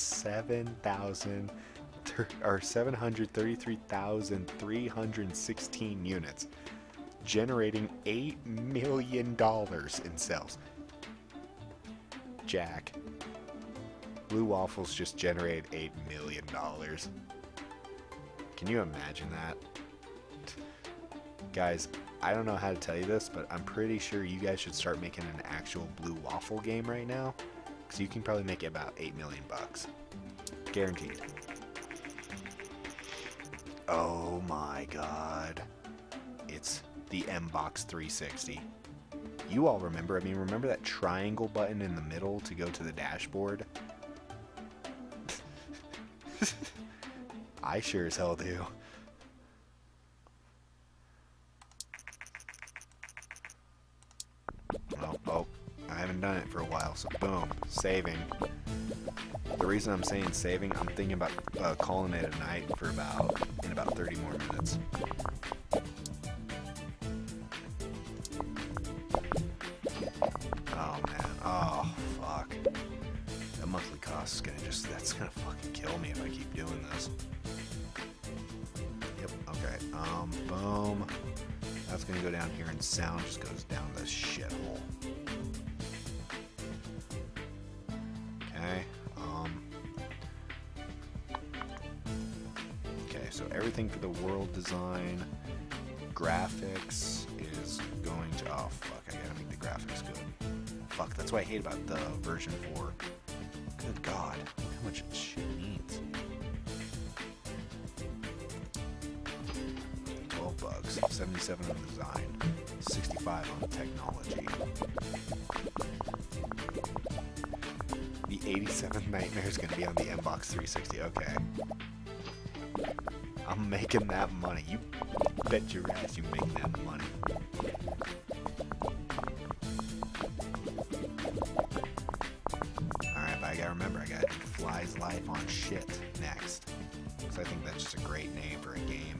733,316 units, generating $8 million in sales. Jack, Blue Waffles just generated $8 million. Can you imagine that? Guys, I don't know how to tell you this, but I'm pretty sure you guys should start making an actual Blue Waffle game right now. So you can probably make it about $8 million bucks. Guaranteed. Oh my god. It's the Mbox 360. You all remember, remember that triangle button in the middle to go to the dashboard? I sure as hell do. Oh, I haven't done it for a while, so boom, saving. The reason I'm saying saving, I'm thinking about calling it a night for about 30 more minutes. Oh man, oh fuck. That monthly cost is that's gonna fucking kill me if I keep doing this. Yep, okay, boom. That's gonna go down here and sound just goes down this shithole. Okay, okay, so everything for the world design, graphics is going to... Oh, fuck, I gotta make the graphics good. Fuck, that's what I hate about the version 4. Good God, how much shit needs. 12 bugs, 77 on design, 65 on technology. The 87th Nightmare is gonna be on the Xbox 360, okay. I'm making that money. You bet your ass you make that money. Alright, but I gotta remember, I gotta do Fly's Life on shit next. Because I think that's just a great name for a game.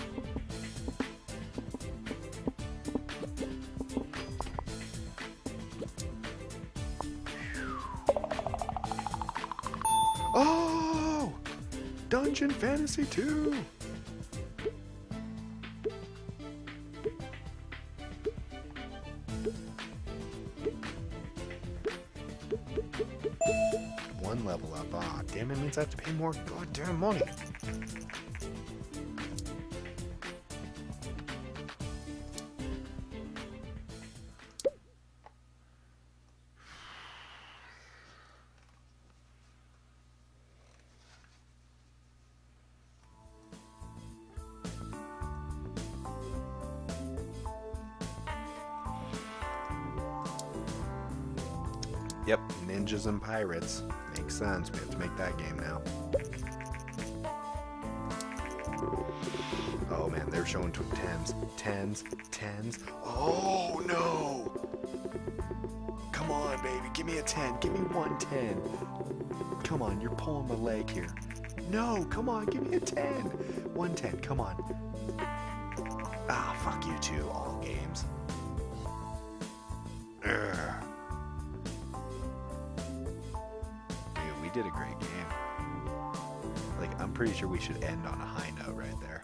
Oh! Dungeon Fantasy 2! One level up. Ah, damn, it means I have to pay more goddamn money. Yep, ninjas and pirates. Makes sense. We have to make that game now. Oh man, they're showing 10s. Oh no! Come on, baby, give me a 10. Give me 1 10. Come on, you're pulling my leg here. No, come on, give me a 10. 1 10, come on. Ah, fuck you too, all games. Urgh. Did a great game. Like, I'm pretty sure we should end on a high note right there.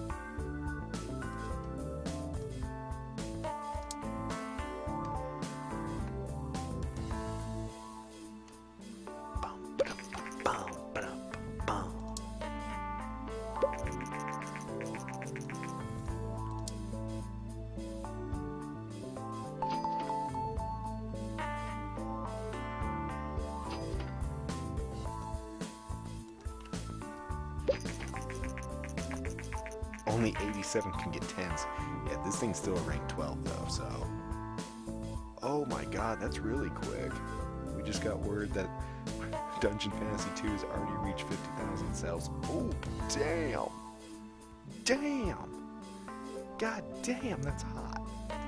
Only 87 can get 10s. Yeah, this thing's still a rank 12 though, so... Oh my god, that's really quick. We just got word that Dungeon Fantasy 2 has already reached 50,000 sales. Oh, damn! Damn! God damn, that's hot.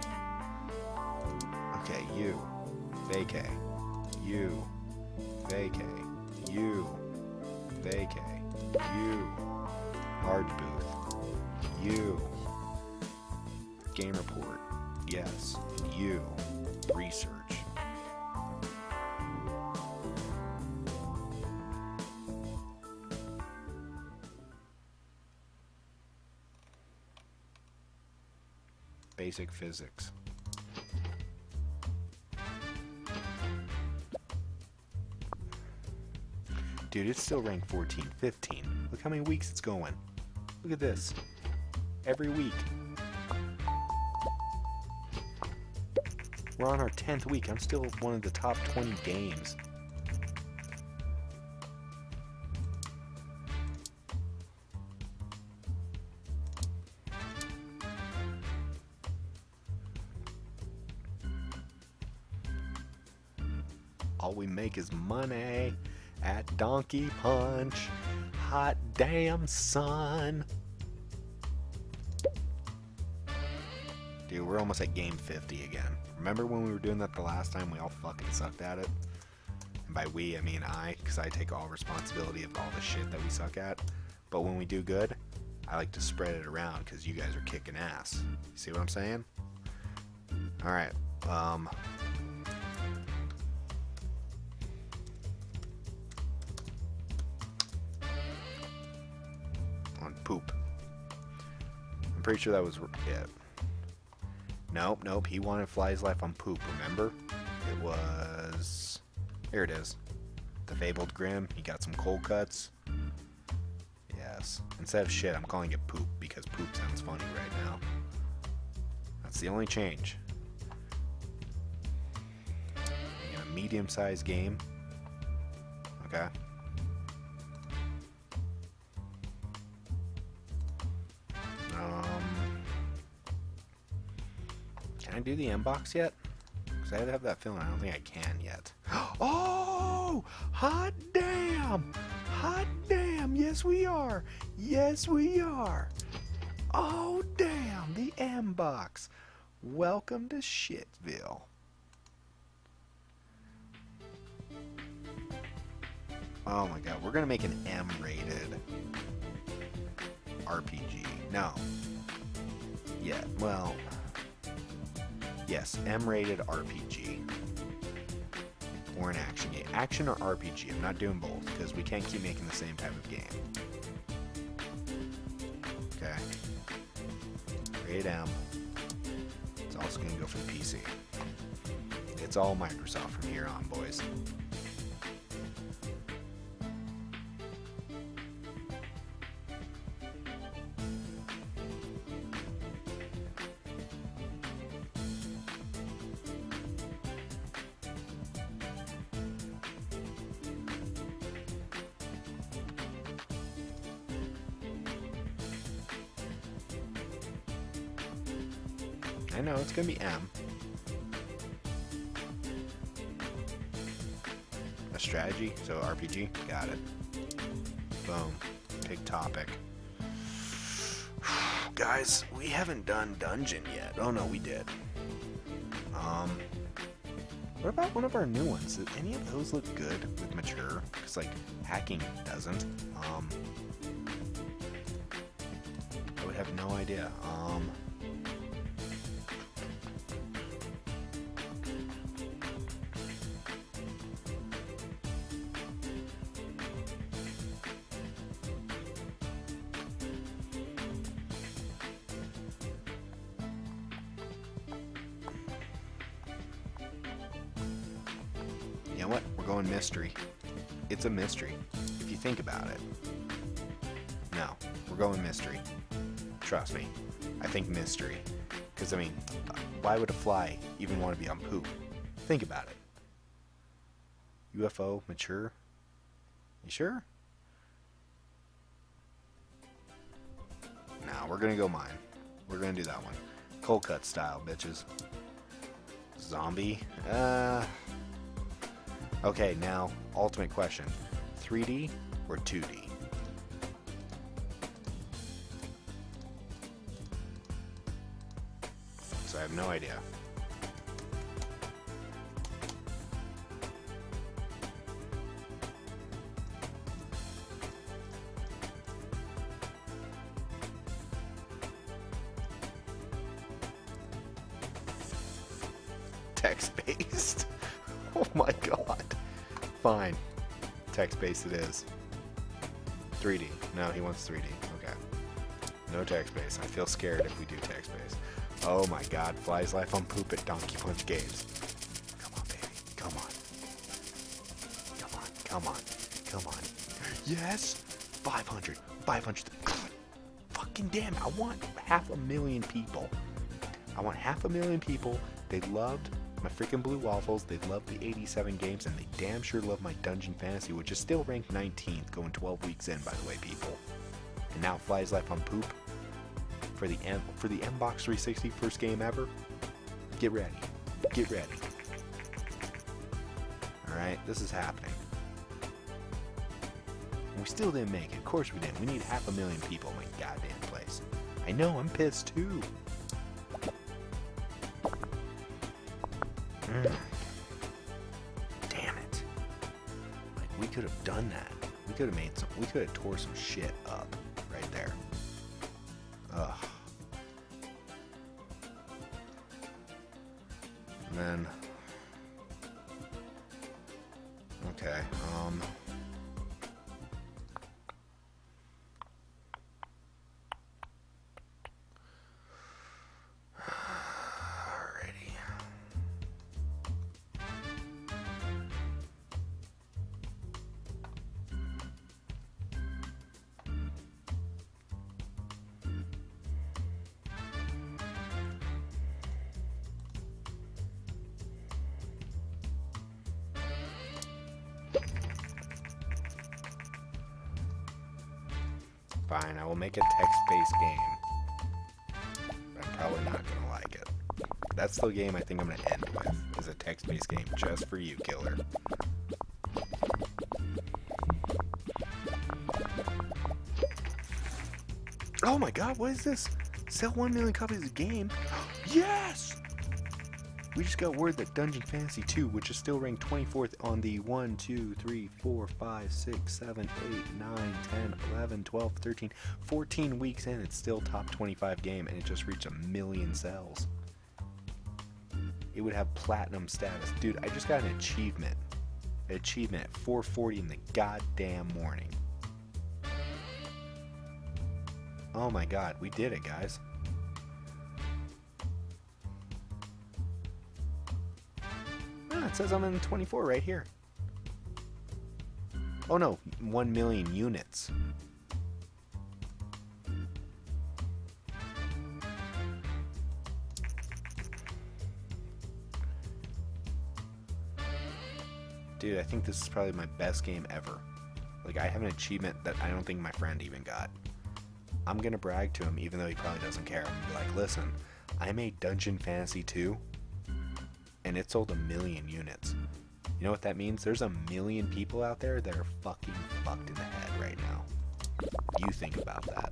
Okay, you. Vacay. You. Vacay. You. Vacay. You. Large booth. You. Game report. Yes. You. Research. Basic physics. Dude, it's still ranked 14, 15. Look how many weeks it's going. Look at this. Every week. We're on our 10th week. I'm still one of the top 20 games. All we make is money at Donkey Punch. Hot damn, son. Dude, we're almost at game 50 again. Remember when we were doing that the last time? We all fucking sucked at it. And by we, I mean I, because I take all responsibility of all the shit that we suck at. But when we do good, I like to spread it around because you guys are kicking ass. See what I'm saying? Alright, on poop. I'm pretty sure that was it. Nope, he wanted Fly's Life on poop, remember? It was... Here it is. The Fabled Grim, he got some cold cuts. Yes. Instead of shit, I'm calling it poop, because poop sounds funny right now. That's the only change. In a medium-sized game. Okay. Can I do the M-Box yet? Because I have that feeling I don't think I can yet. Oh! Hot damn! Hot damn! Yes, we are! Yes, we are! Oh, damn! The M-Box! Welcome to Shitville. Oh my god, we're gonna make an M-rated RPG. No. Yeah, well... Yes, M-rated RPG. Or an action game. Action or RPG. I'm not doing both, because we can't keep making the same type of game. Okay. Rated M. It's also going to go for the PC. It's all Microsoft from here on, boys. I know, it's gonna be M. A strategy, so RPG, got it. Boom. Big topic. Guys, we haven't done Dungeon yet. Oh no, we did. What about one of our new ones? Did any of those look good with Mature? Because, like, hacking doesn't. I would have no idea. You know what? We're going mystery. It's a mystery, if you think about it. No, we're going mystery. Trust me. I think mystery. Because, I mean, why would a fly even want to be on poop? Think about it. UFO, Mature? You sure? Nah, we're gonna go mine. We're gonna do that one. Cold cut style, bitches. Zombie? Okay, now, ultimate question. 3D or 2D? So I have no idea. Text-based? Oh my god. Fine. Text-based it is. 3D. No, he wants 3D. Okay. No text-based. I feel scared if we do text-based. Oh my god. Flies Life on Poop at Donkey Punch Games. Come on, baby. Come on. Come on. Come on. Come on. Yes! 500. 500. Fucking damn it. I want 500,000 people. I want 500,000 people. They loved my freaking Blue Waffles, they love the 87 games, and they damn sure love my Dungeon Fantasy, which is still ranked 19th, going 12 weeks in, by the way, people. And now Flies Life on Poop for the M-Box 360 first game ever. Get ready. Get ready. Alright, this is happening. And we still didn't make it. Of course we didn't. We need 500,000 people in my goddamn place. I know, I'm pissed too. Damn it. Like, we could have done that. We could have made some, we could have tore some shit up right there. Ugh. And then, okay, Fine, I will make a text-based game. But I'm probably not gonna like it. That's the game I think I'm gonna end with, is a text-based game just for you, killer. Oh my god, what is this? Sell 1 million copies of the game? Yes! We just got word that Dungeon Fantasy 2, which is still ranked 24th on the 1, 2, 3, 4, 5, 6, 7, 8, 9, 10, 11, 12, 13, 14 weeks in, it's still top 25 game, and it just reached 1 million sales. It would have platinum status. Dude, I just got an achievement. An achievement at 4:40 in the goddamn morning. Oh my god, we did it, guys. Ah, it says I'm in 24 right here. Oh no, 1 million units. Dude, I think this is probably my best game ever. Like, I have an achievement that I don't think my friend even got. I'm gonna brag to him, even though he probably doesn't care. I'm gonna be like, listen, I made Dungeon Fantasy 2, and it sold 1 million units. You know what that means? There's 1 million people out there that are fucking fucked in the head right now. You think about that.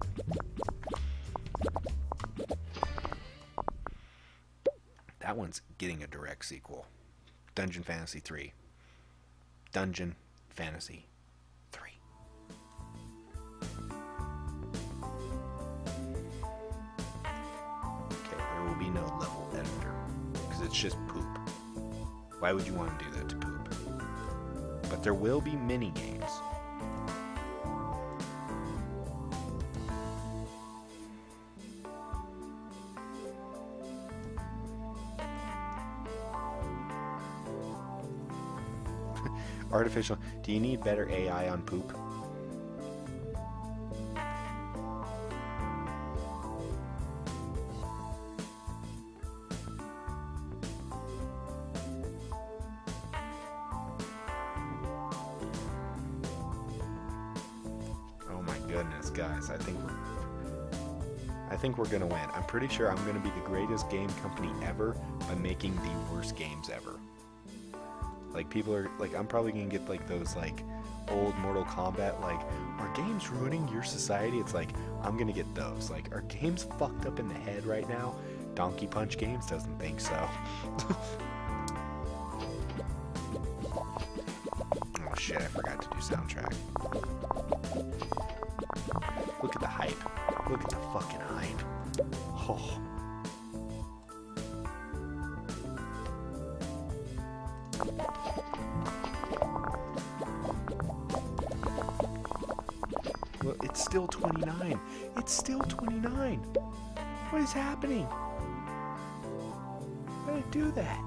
That one's getting a direct sequel. Dungeon Fantasy 3. Dungeon Fantasy 3. Okay, there will be no level editor, because it's just poop. Why would you want to do that to poop? But there will be mini games. Artificial. Do you need better AI on poop? Oh my goodness, guys. I think we're gonna win. I'm pretty sure I'm gonna be the greatest game company ever by making the worst games ever. Like, people are, like, I'm probably gonna get, like, those, like, old Mortal Kombat, like, are games ruining your society? It's like, I'm gonna get those. Like, are games fucked up in the head right now? Donkey Punch Games doesn't think so. Oh shit, I forgot to do soundtrack. Look at the hype. Look at the fucking hype. Oh. Well, it's still 29. It's still 29. What is happening? Why did I do that?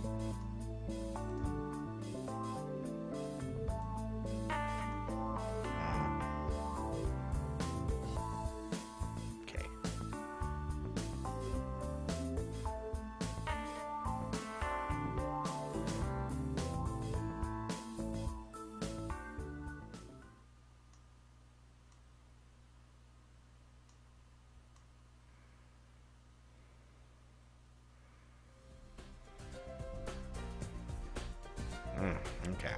Okay. Okay.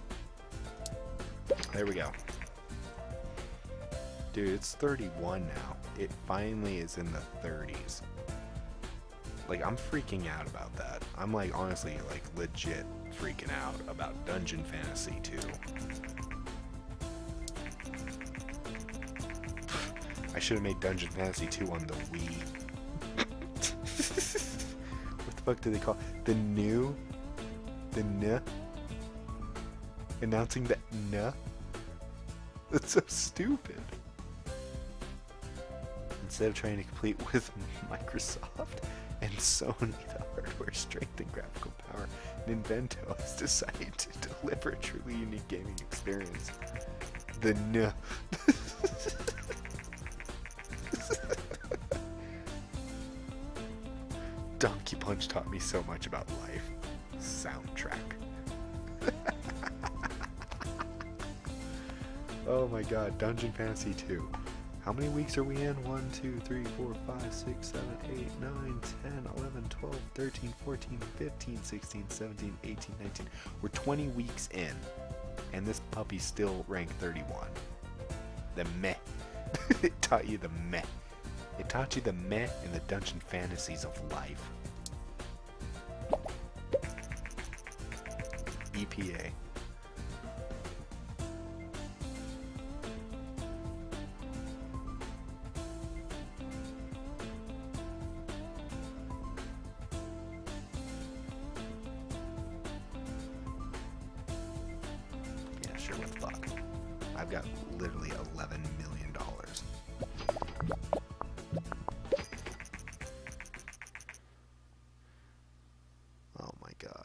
There we go. Dude, it's 31 now. It finally is in the 30s. Like, I'm freaking out about that. I'm, like, honestly, like, legit freaking out about Dungeon Fantasy 2. I should have made Dungeon Fantasy 2 on the Wii. What the fuck do they call it? The new? The N? Announcing the N? That's so stupid. Instead of trying to compete with Microsoft and Sony, the hardware strength and graphical power, Nintendo has decided to deliver a truly unique gaming experience. The N. Donkey Punch taught me so much about life. Soundtrack. Oh my god, Dungeon Fantasy 2. How many weeks are we in? 1, 2, 3, 4, 5, 6, 7, 8, 9, 10, 11, 12, 13, 14, 15, 16, 17, 18, 19. We're 20 weeks in, and this puppy's still ranked 31. The meh. It taught you the meh. It taught you the meh and the dungeon fantasies of life. EPA. Yeah, sure, what the fuck. I've got literally $11 million. Oh my god.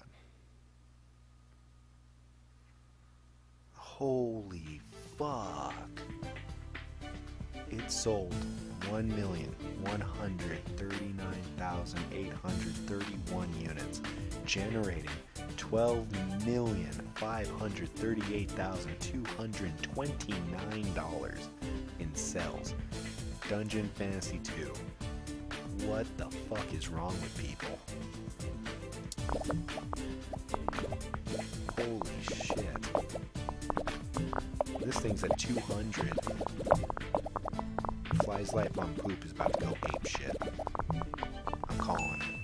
Holy fuck. It sold 1,139,831 units, generating $12,538,229 in sales. Dungeon Fantasy 2. What the fuck is wrong with people? Holy shit. This thing's at 200. Flies Light Bomb Poop is about to go ape shit. I'm calling it.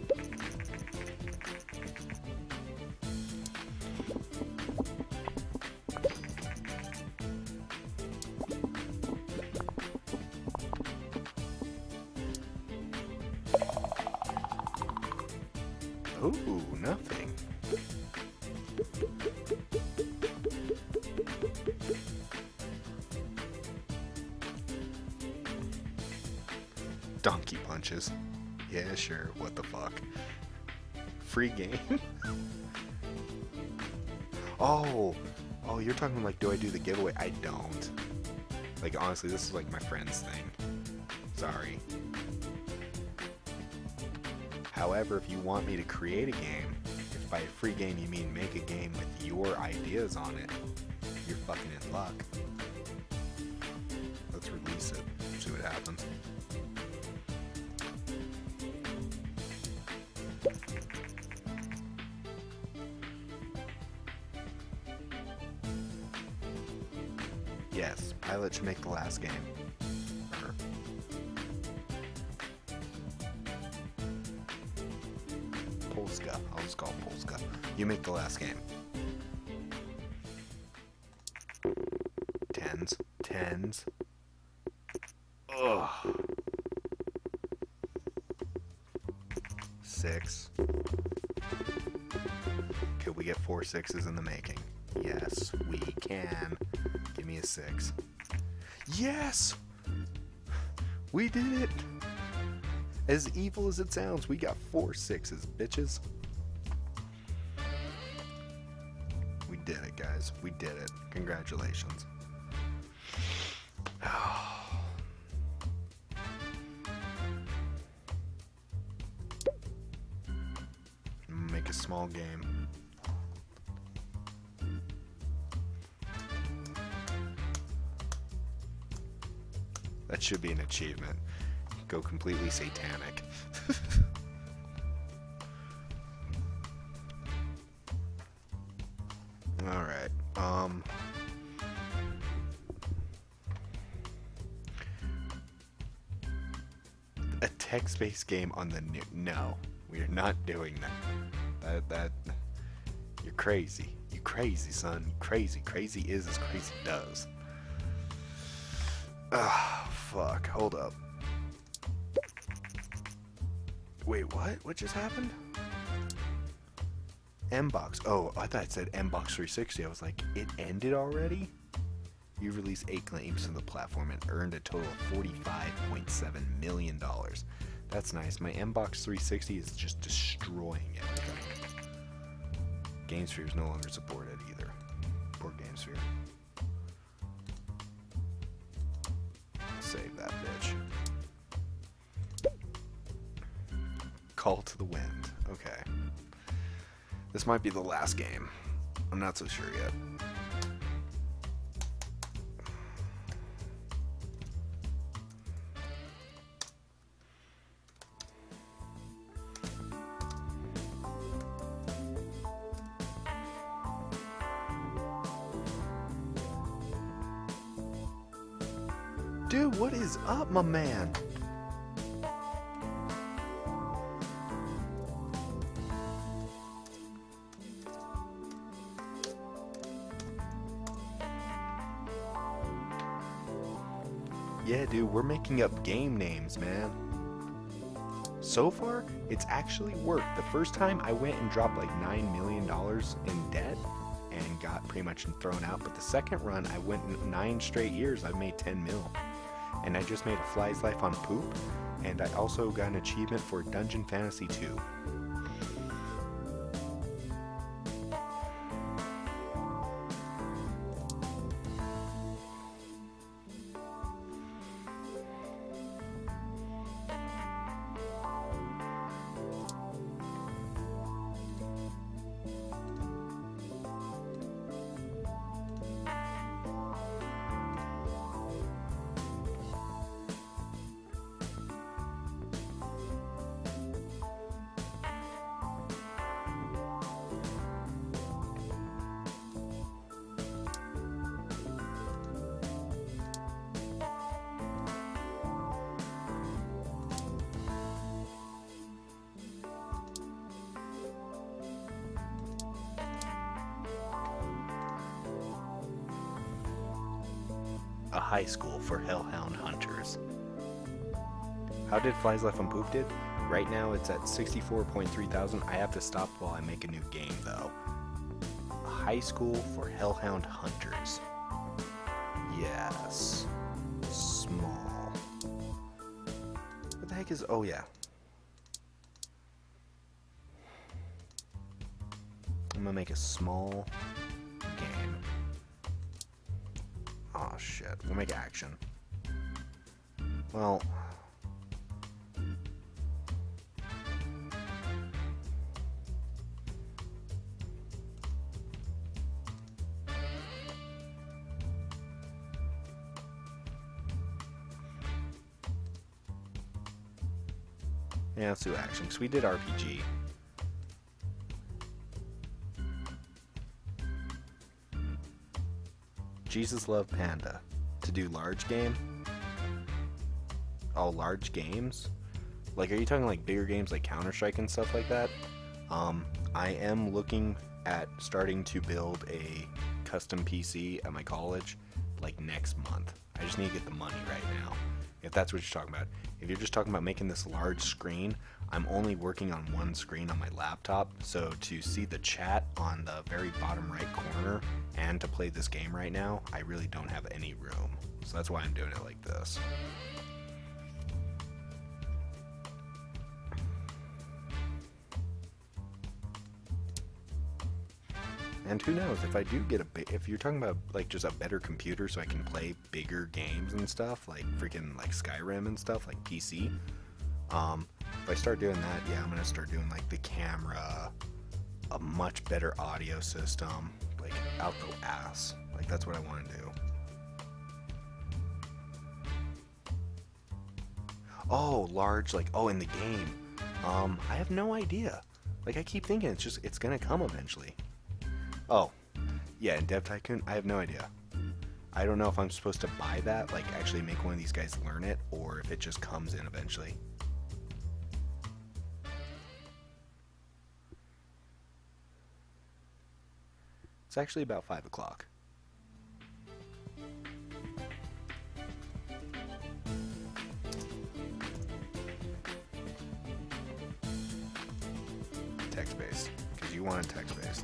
Ooh, nothing. Donkey punches. Yeah, sure. What the fuck? Free game? Oh, you're talking like, do I do the giveaway? I don't. Like, honestly, this is like my friend's thing. Sorry. However, if you want me to create a game, if by a free game you mean make a game with your ideas on it, you're fucking in luck. Let's release it, see what happens. Yes, Pilot should make the last game. Polska. I'll just call it Polska. You make the last game. Tens. Ugh. 6. Could we get 4 6s in the making? Yes, we can. Give me a 6. Yes! We did it! As evil as it sounds, we got 4 6s, bitches. We did it, guys. We did it. Congratulations. Make a small game. That should be an achievement. Go completely satanic. Alright, a text-based game on the new... No, we are not doing that. You're crazy. You crazy, son. You crazy. Crazy is as crazy does. Ah, fuck. Hold up. Wait, what? What just happened? Mbox. Oh, I thought it said Mbox 360. I was like, it ended already? You released 8 games to the platform and earned a total of $45.7 million. That's nice. My Mbox 360 is just destroying everything. GameSphere is no longer supported either. Poor GameSphere. Save that bitch. Call to the Wind. Okay. This might be the last game. I'm not so sure yet. Dude, what is up, my man? Yeah, dude, we're making up game names, man. So far, it's actually worked. The first time I went and dropped like $9 million in debt and got pretty much thrown out. But the second run, I went 9 straight years. I made 10 mil. And I just made a Fly's Life on Poop. And I also got an achievement for Dungeon Fantasy 2. A high school for Hellhound Hunters. How did Fly's Life on Poop did? Right now it's at 64.3 thousand. I have to stop while I make a new game though. A high school for Hellhound Hunters. Yes. Small. What the heck is... Oh yeah. I'm gonna make a small game. Oh shit, we'll make action. Well... yeah, let's do action, because we did RPG. Jesus Love Panda. To do large game? Oh, large games? Like, are you talking like bigger games like Counter-Strike and stuff like that? I am looking at starting to build a custom PC at my college like next month. I just need to get the money right now. If that's what you're talking about. If you're just talking about making this large screen, I'm only working on one screen on my laptop, so to see the chat on the very bottom right corner and to play this game right now, I really don't have any room. So that's why I'm doing it like this. And who knows, if I do get if you're talking about like just a better computer so I can play bigger games and stuff, like freaking like Skyrim and stuff, like PC, if I start doing that, yeah, I'm gonna start doing like the camera, a much better audio system, like out the ass. Like that's what I want to do. Oh, large, like, oh, in the game. I have no idea. Like I keep thinking it's gonna come eventually. Oh, yeah, in Dev Tycoon, I have no idea. I don't know if I'm supposed to buy that, like actually make one of these guys learn it, or if it just comes in eventually. It's actually about 5 o'clock. Text-based, because you wanted text-based.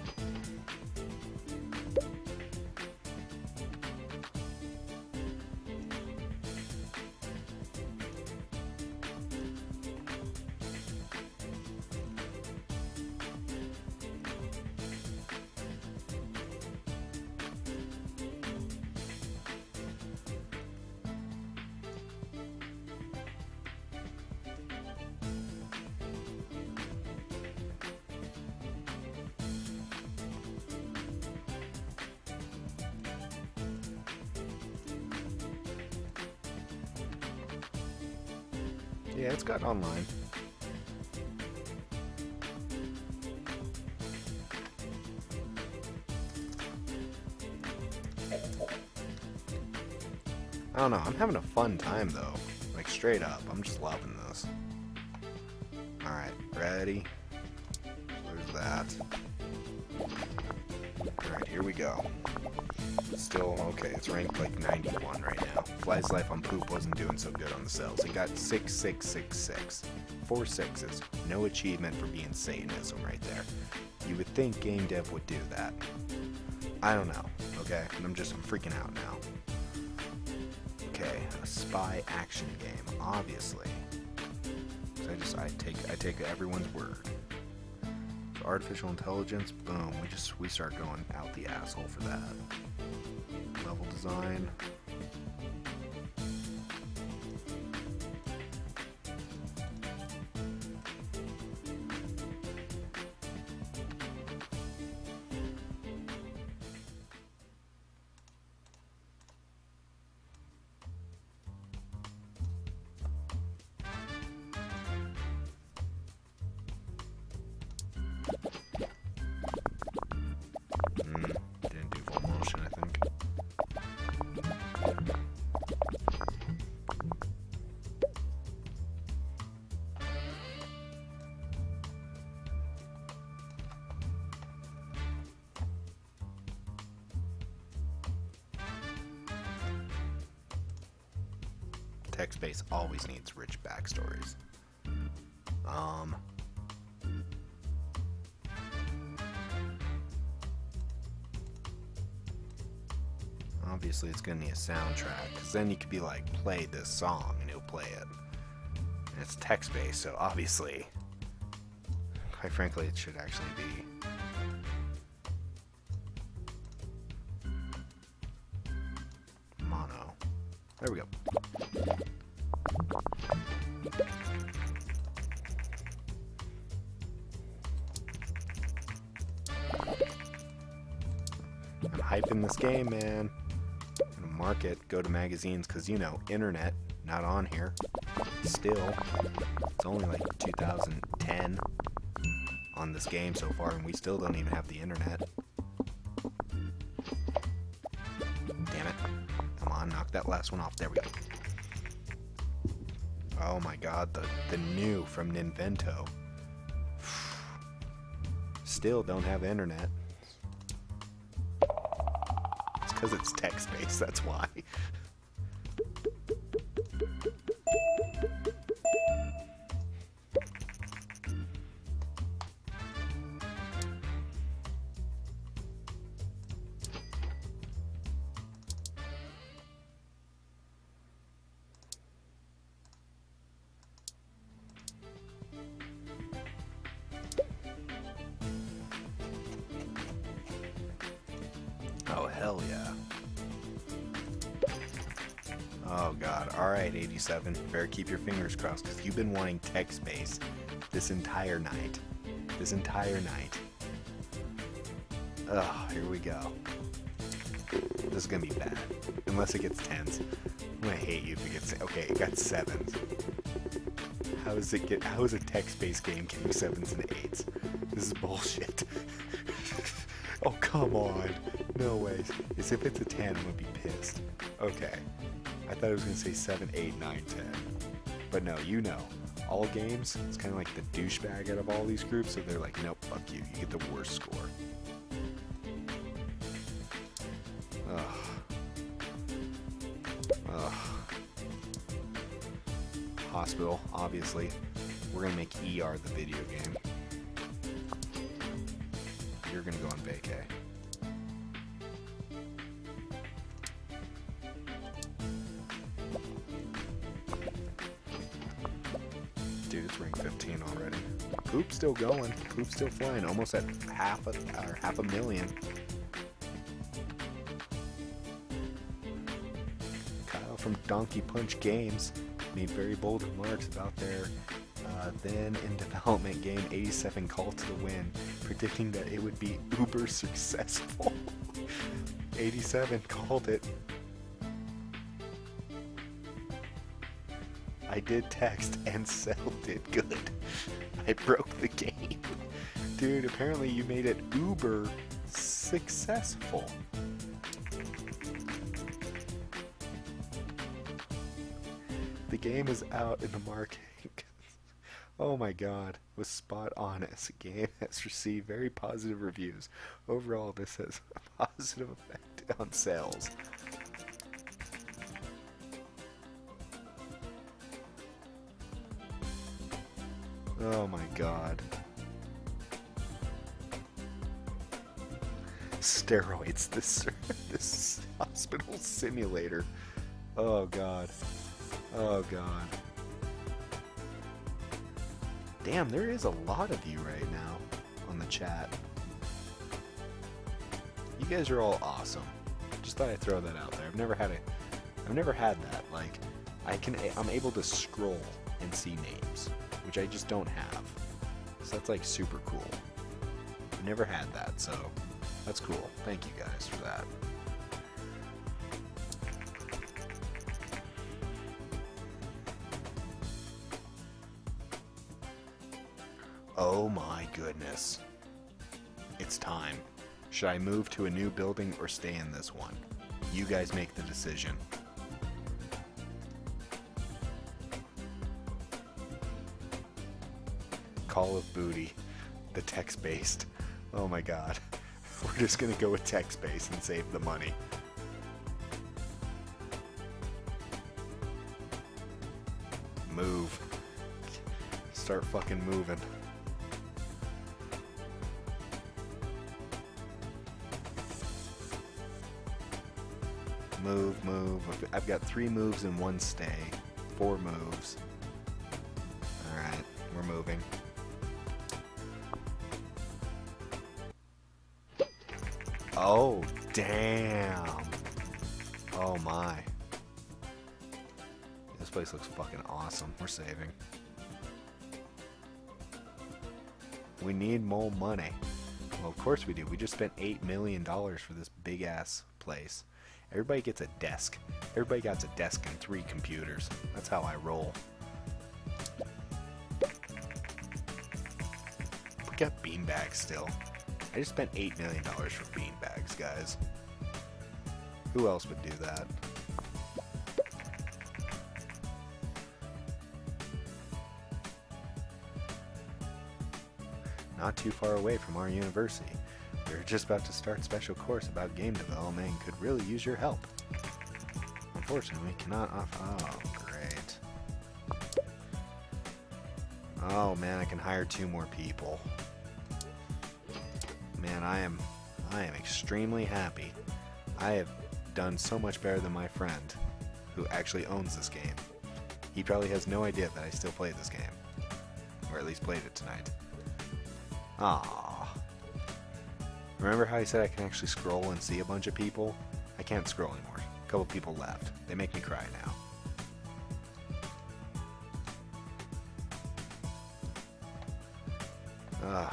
Yeah, it's got online. I don't know, I'm having a fun time though. Like straight up, I'm just loving this. Alright, ready? There's that. Alright, here we go. Still, okay, it's ranked like 91 right now. Fly's Life on Poop wasn't doing so good on the cells. It got 6666. 4 6s. No achievement for being Satanism right there. You would think game dev would do that. I don't know, okay? I'm freaking out now. Okay, a spy action game, obviously. So I take everyone's word. So artificial intelligence, boom, we start going out the asshole for that. Level design. Didn't do full motion, I think. Text-based always needs rich backstories. Obviously it's gonna need a soundtrack, because then you could be like, play this song, and it'll play it. And it's text-based, so obviously, quite frankly, it should actually be mono. There we go. I'm hyping this game, man. I'm gonna mark it, go to magazines, because, you know, internet, not on here. Still, it's only like 2010 on this game so far, and we still don't even have the internet. Damn it. Come on, knock that last one off. There we go. Oh my god, the new from Ninvento. Still don't have internet. It's because it's text-based, that's why. Oh, hell yeah. Oh god, alright 87, better keep your fingers crossed, because you've been wanting text-based this entire night. Ugh, here we go. This is gonna be bad, unless it gets 10s. I'm gonna hate you if it gets, okay, it got 7s. How is a text-based game getting 7s and 8s? This is bullshit. Oh, come on. No way. As if it's a 10, I'm gonna be pissed. Okay. I thought it was gonna say 7, 8, 9, 10. But no, you know. All games, it's kind of like the douchebag out of all these groups, so they're like, nope, fuck you. You get the worst score. Ugh. Ugh. Hospital, obviously. We're gonna make ER the video game. You're gonna go on vacay. Dude, it's rank 15 already. Poop's still going. Poop's still flying. Almost at half a million. Kyle from Donkey Punch Games made very bold remarks about their then in development game 87 Call to the Wind, predicting that it would be uber successful. 87 called it. I did text and Cell did good. I broke the game. Dude, apparently you made it uber successful. The game is out in the market. Oh my god, was spot on as a game has received very positive reviews. Overall, this has a positive effect on sales. Oh my god. Steroids, this hospital simulator. Oh god. Oh god. Damn, there is a lot of you right now on the chat. You guys are all awesome. Just thought I'd throw that out there. I've never had that. Like, I'm able to scroll and see names, which I just don't have. So that's like super cool. I've never had that, so that's cool. Thank you guys for that. Oh my goodness. It's time. Should I move to a new building or stay in this one? You guys make the decision. Call of Booty. The text-based. Oh my god. We're just gonna go with text-based and save the money. Move. Start fucking moving. Move, move. I've got 3 moves and 1 stay. 4 moves. Alright, we're moving. Oh, damn. Oh my. This place looks fucking awesome. We're saving. We need more money. Well, of course we do. We just spent $8 million for this big ass place. Everybody gets a desk. Everybody gets a desk and 3 computers. That's how I roll. We got beanbags still. I just spent $8 million for beanbags, guys. Who else would do that? Not too far away from our university. We're just about to start a special course about game development and could really use your help. Unfortunately, we cannot offer... Oh, great. Oh man, I can hire 2 more people. Man, I am extremely happy. I have done so much better than my friend, who actually owns this game. He probably has no idea that I still play this game. Or at least played it tonight. Aww. Remember how I said I can actually scroll and see a bunch of people? I can't scroll anymore. A couple people left. They make me cry now. Ugh.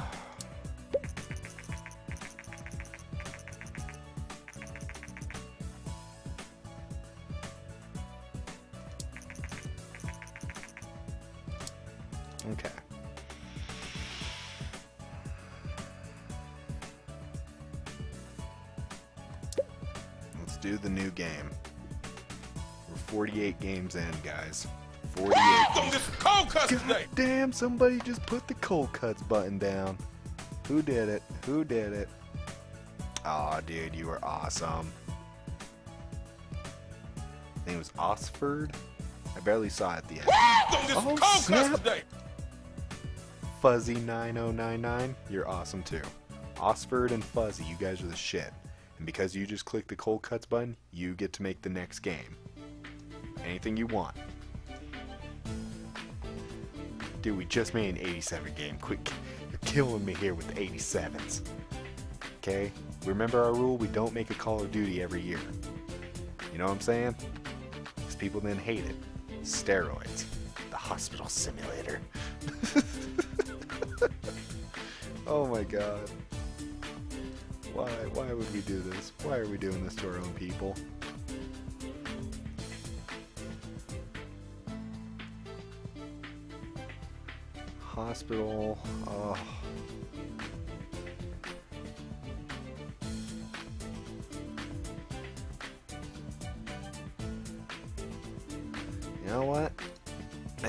Okay. Let's do the new game. We're 48 games in, guys. 48 Welcome to Cold Cuts God today. damn, somebody just put the cold cuts button down. Who did it? Who did it? Aw, dude, you were awesome. I think it was Osford. I barely saw it at the end. Welcome to Oh, Cold Cuts snap. today. Fuzzy9099, you're awesome too. Osford and Fuzzy, you guys are the shit. And because you just clicked the cold cuts button, you get to make the next game. Anything you want. Dude, we just made an 87 game. Quick, you're killing me here with the 87s. Okay? Remember our rule? We don't make a Call of Duty every year. You know what I'm saying? Because people then hate it. Steroids. The hospital simulator. Oh my god. Why would we do this? Why are we doing this to our own people? Hospital. Oh. You know what?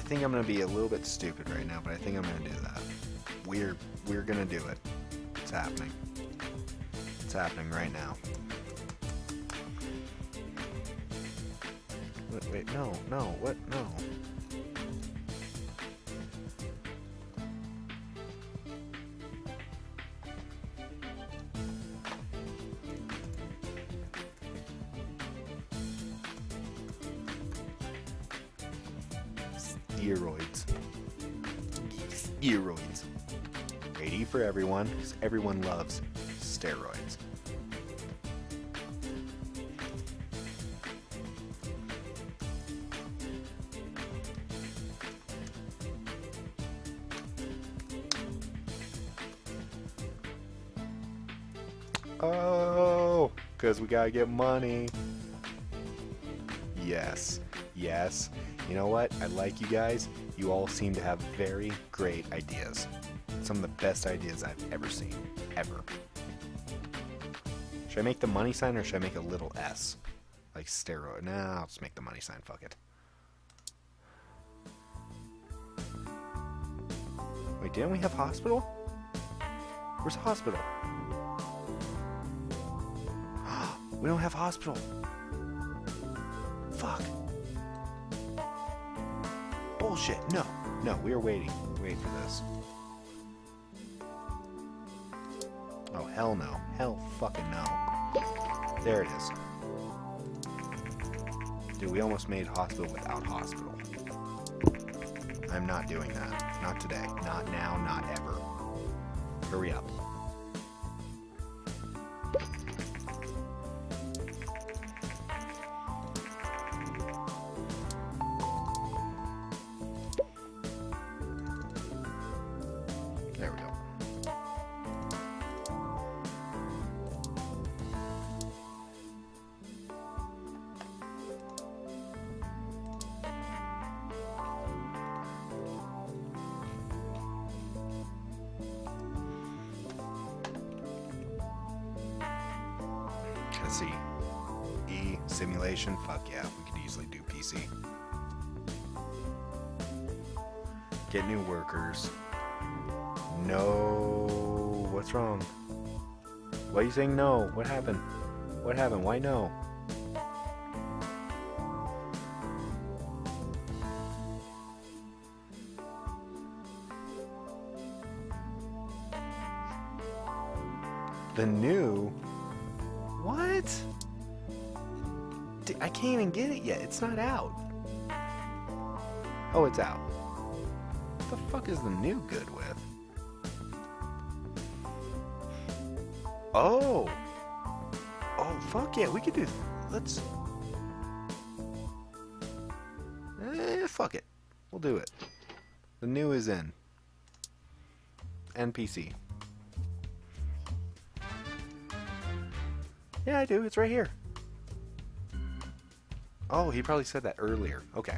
think I'm gonna be a little bit stupid right now, but I think I'm gonna do that. We're gonna do it. It's happening. It's happening right now. Wait, no, what? No. Steroids. Steroids. Great E for everyone, because everyone loves steroids. Oh, because we gotta get money. Yes, yes. You know what? I like you guys. You all seem to have very great ideas. Some of the best ideas I've ever seen. Ever. Should I make the money sign or should I make a little S? Like steroid. Nah, I'll just make the money sign. Fuck it. Wait, didn't we have hospital? Where's the hospital? We don't have hospital. Fuck. Bullshit. No. No, we are waiting. Wait for this. Oh, hell no. Hell fucking no. There it is. Dude, we almost made hospital without hospital. I'm not doing that. Not today. Not now. Not ever. Hurry up. There we go. Let's see. E, simulation. Fuck yeah, we could easily do PC. Get new workers. No. What's wrong? Why are you saying no? What happened? What happened? Why no? The new? What? I can't even get it yet. It's not out. Oh, it's out. What the fuck is the new good with? Oh! Oh, fuck yeah, we could do... Let's... fuck it. We'll do it. The new is in. NPC. Yeah, I do. It's right here. Oh, he probably said that earlier. Okay.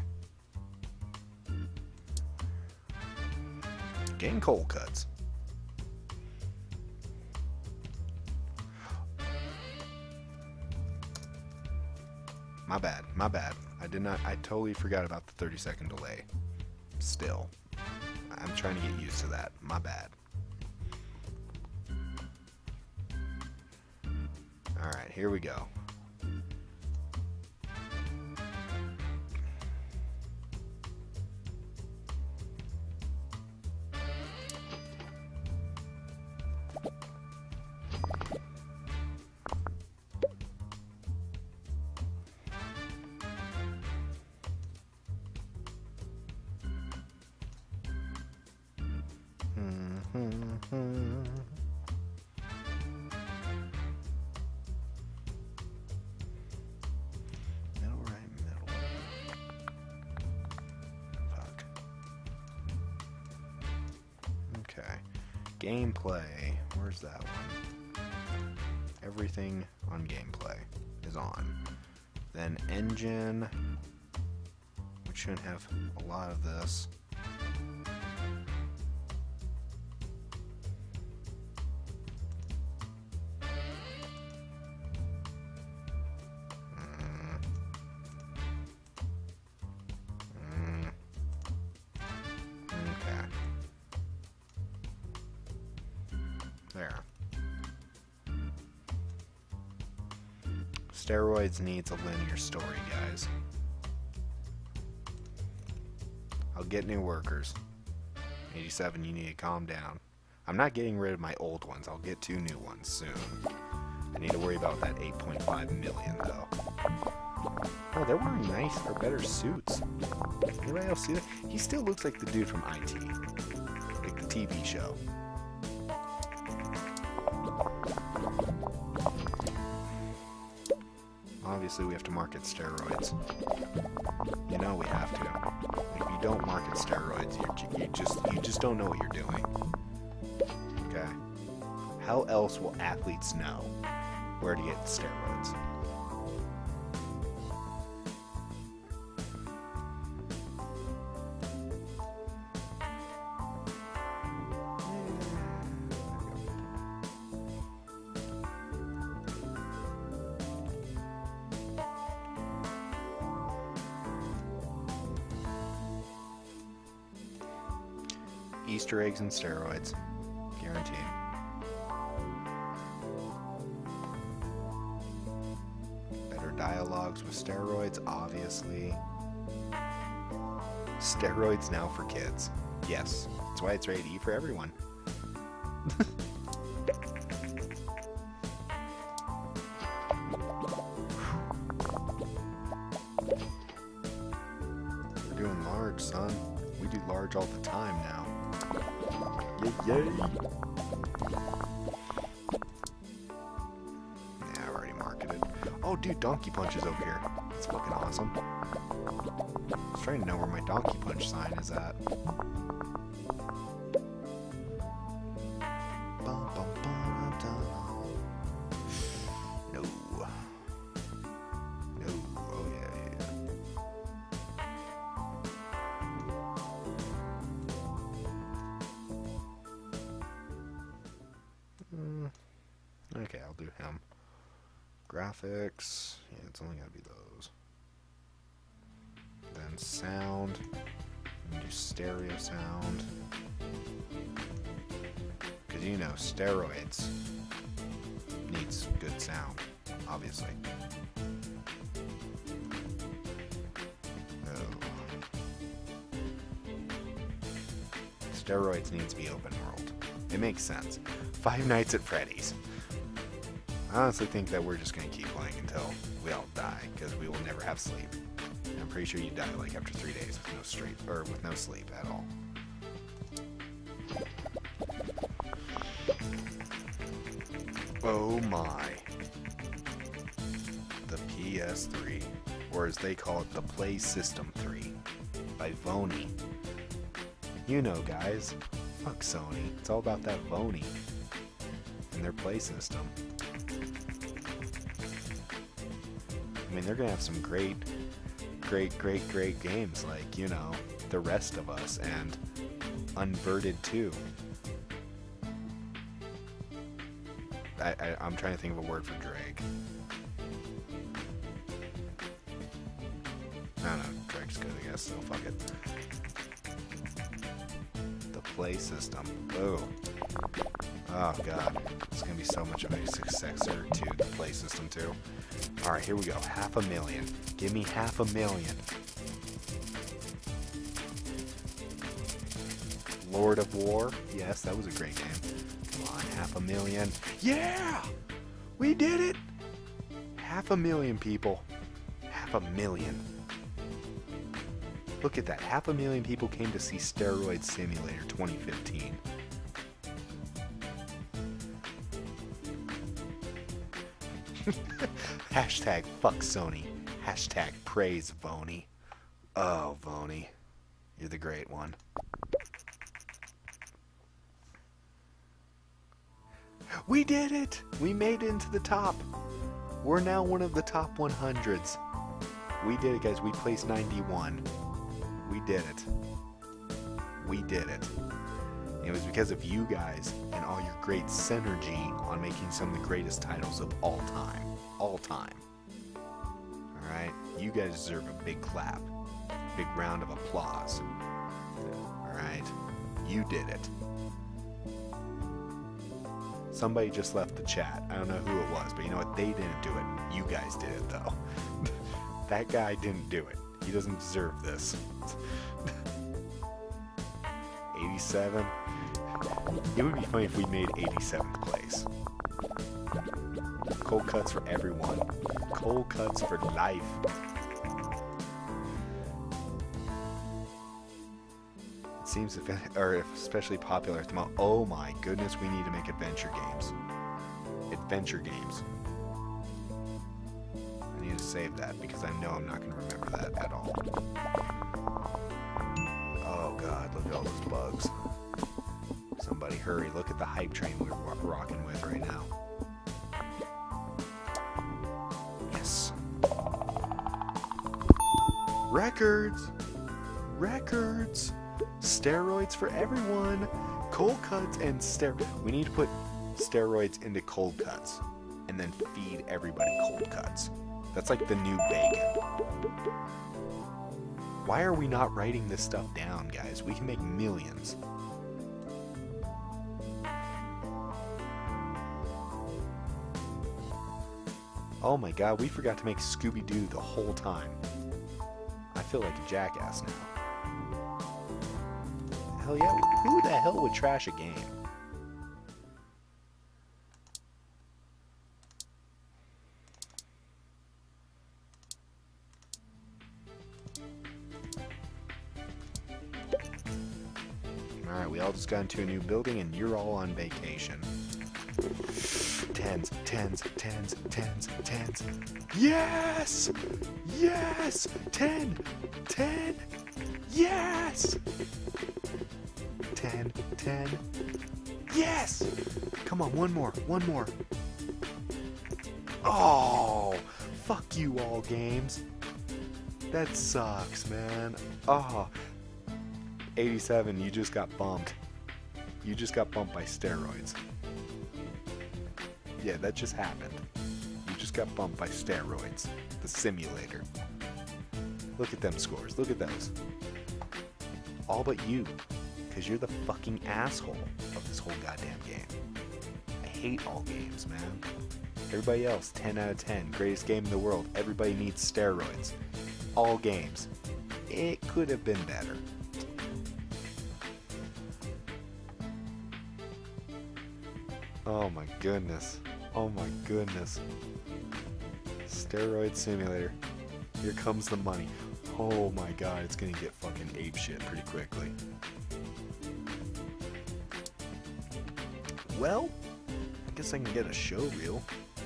Getting cold cuts. My bad. My bad. I did not... I totally forgot about the 30-second delay. Still. I'm trying to get used to that. My bad. Alright, here we go. Middle, right, middle. Fuck. Okay. Gameplay. Where's that one? Everything on gameplay is on. Then engine. We shouldn't have a lot of this. Steroids needs a linear story, guys. I'll get new workers. 87, you need to calm down. I'm not getting rid of my old ones. I'll get 2 new ones soon. I need to worry about that 8.5 million, though. Oh, they're wearing nice or better suits. Anybody else see that? He still looks like the dude from IT. Like the TV show. Obviously, we have to market steroids. You know we have to. If you don't market steroids, you just don't know what you're doing. Okay. How else will athletes know where to get steroids? Easter eggs and steroids. Guaranteed. Better dialogues with steroids, obviously. Steroids now for kids. Yes. That's why it's rated E for everyone. We're doing large, son. We do large all the time now. Yay! Yeah, I've already marketed. Oh, dude, Donkey Punch is over here. That's fucking awesome. I was trying to know where my Donkey Punch sign is at. No. No. Oh, yeah. Okay, I'll do him. Graphics. Yeah, it's only gotta be those. Then sound. Do stereo sound. Because you know, steroids needs good sound, obviously. Oh. Steroids needs to be open world. It makes sense. Five Nights at Freddy's. I honestly think that we're just going to keep playing until we all die, because we will never have sleep. And I'm pretty sure you die like after 3 days with no sleep at all. Oh my. The PS3, or as they call it, the Play System 3, by Vony. You know, guys. Fuck Sony. It's all about that Vony and their Play System. I mean, they're gonna have some great games like, you know, The Rest of Us and Unverted 2. I'm trying to think of a word for Drake. I don't know, Drake's good, I guess, so fuck it. The Play System. Oh. Oh god. It's gonna be so much of a successor to the Play System 2. Alright, here we go. 500,000. Give me 500,000. Lord of War. Yes, that was a great game. Come on, 500,000. Yeah! We did it! 500,000 people. 500,000. Look at that. 500,000 people came to see Steroid Simulator 2015. Hashtag fuck Sony. Hashtag praise Vony. Oh, Vony. You're the great one. We did it! We made it into the top. We're now one of the top 100s. We did it, guys. We placed 91. We did it. We did it. It was because of you guys and all your great synergy on making some of the greatest titles of all time. All time. Alright? You guys deserve a big clap. Big round of applause. Alright? You did it. Somebody just left the chat. I don't know who it was, but you know what? They didn't do it. You guys did it, though. That guy didn't do it. He doesn't deserve this. 87. It would be funny if we made 87th place. Cold cuts for everyone. Cold cuts for life. It seems especially popular at the moment. Oh my goodness, we need to make adventure games. Adventure games. I need to save that because I know I'm not going to remember that at all. Oh god, look at all those bugs. Somebody hurry, look at the hype train we're rocking with right now. Yes. Records! Records! Steroids for everyone! Cold cuts and steroids. We need to put steroids into cold cuts and then feed everybody cold cuts. That's like the new bacon. Why are we not writing this stuff down, guys? We can make millions. Oh my god, we forgot to make Scooby-Doo the whole time. I feel like a jackass now. Hell yeah, who the hell would trash a game? Alright, we all just got into a new building and you're all on vacation. Tens, tens, tens, tens, tens. Yes! Yes! 10! 10! Yes! 10, 10. Yes! Come on, one more, one more. Oh! Fuck you all, games. That sucks, man. Oh. 87, you just got bumped. You just got bumped by steroids. Yeah, that just happened. You just got bumped by steroids. The simulator. Look at them scores. Look at those. All but you. Because you're the fucking asshole of this whole goddamn game. I hate all games, man. Everybody else, 10 out of 10. Greatest game in the world. Everybody needs steroids. All games. It could have been better. Oh my goodness. Oh my goodness. Steroid simulator. Here comes the money. Oh my god, it's gonna get fucking apeshit pretty quickly. Well, I guess I can get a show reel.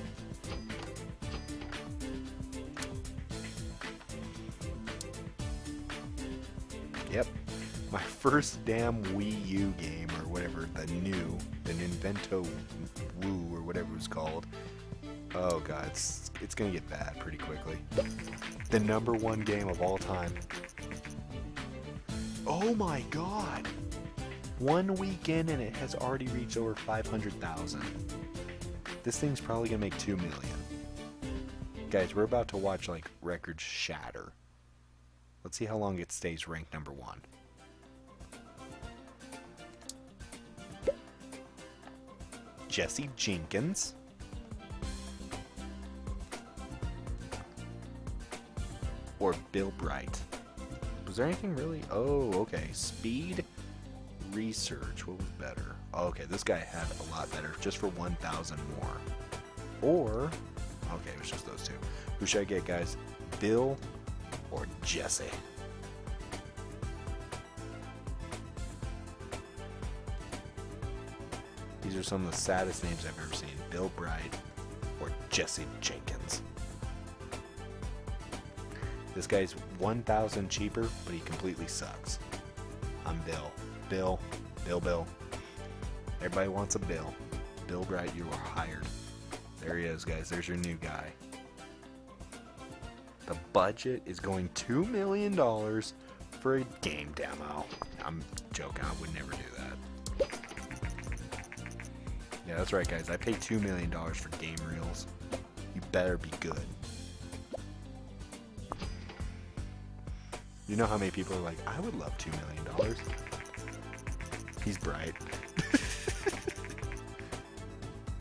Yep. My first damn Wii U game, or whatever, the Nintendo Woo, or whatever it was called. Oh god, it's gonna get bad pretty quickly. The #1 game of all time. Oh my god! 1 weekend and it has already reached over 500,000. This thing's probably gonna make 2 million. Guys, we're about to watch like records shatter. Let's see how long it stays ranked #1. Jesse Jenkins. Or Bill Bright. Was there anything really? Oh, okay. Speed research. What was better? Oh, okay, this guy had a lot better, just for 1,000 more. Or, okay, it was just those two. Who should I get, guys? Bill or Jesse? These are some of the saddest names I've ever seen. Bill Bright or Jesse Jenkins. This guy's 1,000 cheaper, but he completely sucks. I'm Bill. Bill. Everybody wants a Bill. Bill Bright, you are hired. There he is, guys. There's your new guy. The budget is going $2 million for a game demo. I'm joking. I would never do that. Yeah, that's right, guys. I paid $2 million for game reels. You better be good. You know how many people are like, I would love $2 million. He's bright.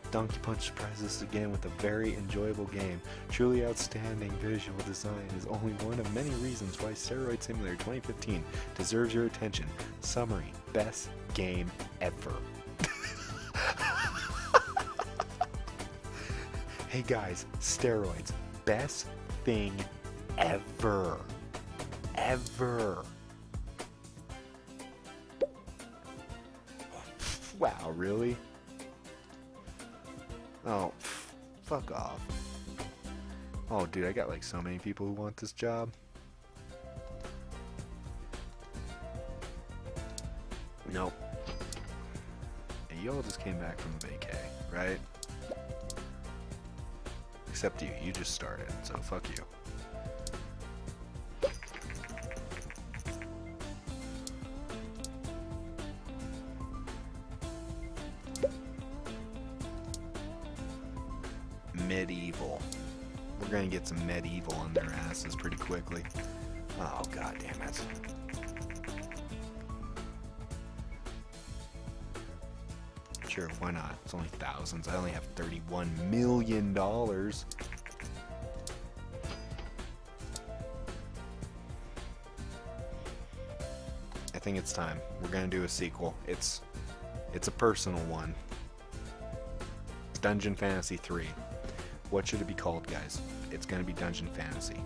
Donkey Punch surprises us again with a very enjoyable game. Truly outstanding visual design is only one of many reasons why Steroid Simulator 2015 deserves your attention. Summary: best game ever. Hey guys, steroids, best thing ever. Ever. Wow, really? Oh, fuck off. Oh, dude, I got like so many people who want this job. Nope. And you all just came back from vacay, right? Except you. You just started, so fuck you. Medieval. We're gonna get some medieval on their asses pretty quickly. Oh, god damn it. Sure, why not? It's only thousands. I only have $31 million. I think it's time. We're gonna do a sequel. It's a personal one. Dungeon Fantasy 3. What should it be called, guys? It's gonna be Dungeon Fantasy.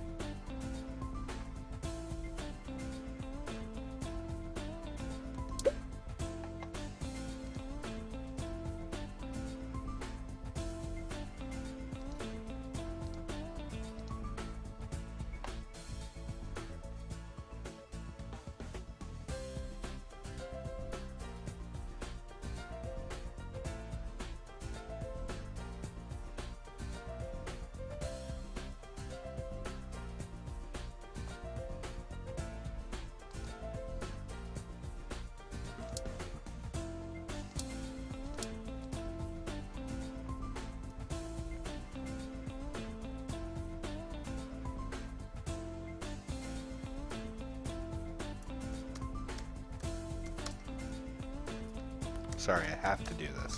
Sorry, I have to do this.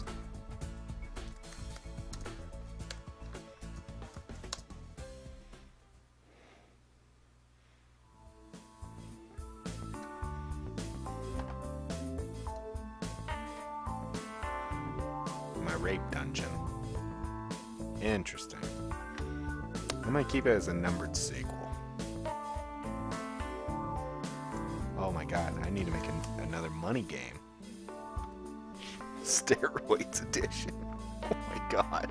My rape dungeon. Interesting. I might keep it as a numbered sequel. Oh my god, I need to make another money game. Steroids edition. Oh my god.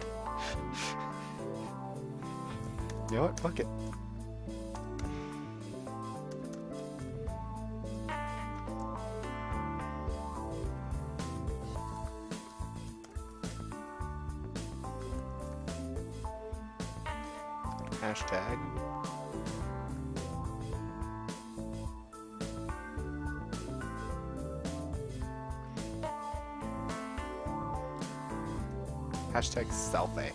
You know what? Fuck it. Hashtag. Hashtag selfie.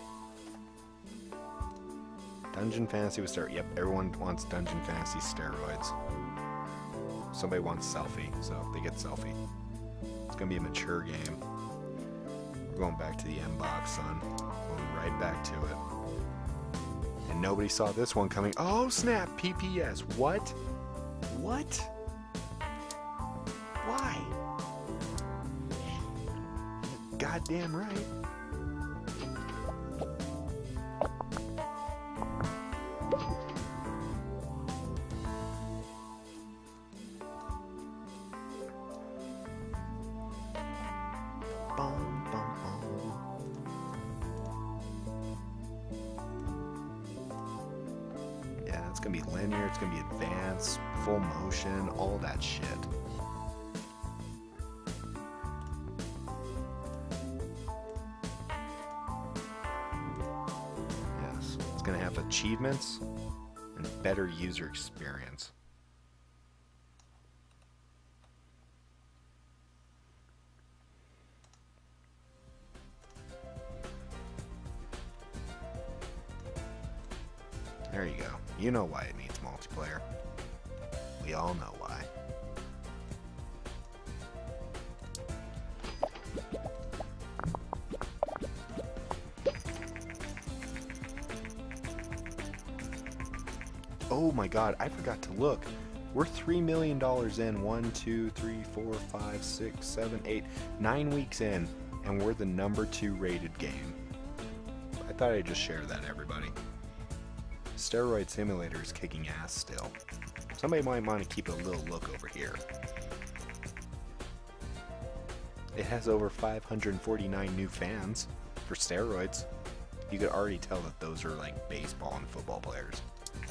Dungeon Fantasy would start. Yep, everyone wants Dungeon Fantasy steroids. Somebody wants selfie, so they get selfie. It's gonna be a mature game. We're going back to the M-Box, son. Going right back to it. And nobody saw this one coming. Oh snap! PPS. What? What? Why? Goddamn right. Yeah, it's gonna be linear, it's gonna be advanced, full motion, all that shit. Yes, it's gonna have achievements and better user experience. There you go. You know why it needs multiplayer. We all know why. Oh my god, I forgot to look. We're $3 million in. 1, 2, 3, 4, 5, 6, 7, 8, 9 weeks in, and we're the #2 rated game. I thought I'd just share that, everybody. Steroid Simulator is kicking ass still. Somebody might want to keep a little look over here. It has over 549 new fans for steroids. You could already tell that those are like baseball and football players.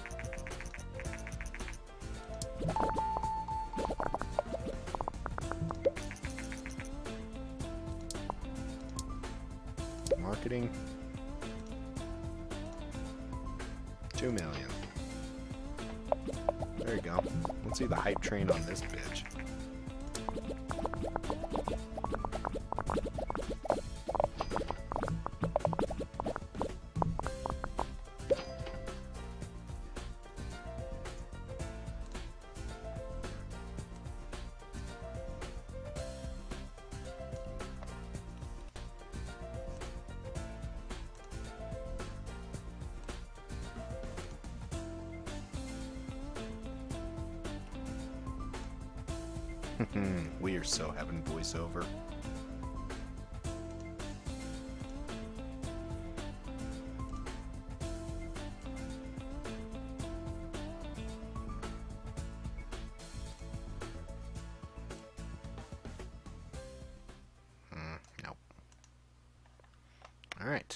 Marketing. 2 million. There you go. Let's see the hype train on this bitch. We are so having voiceover. Nope. All right.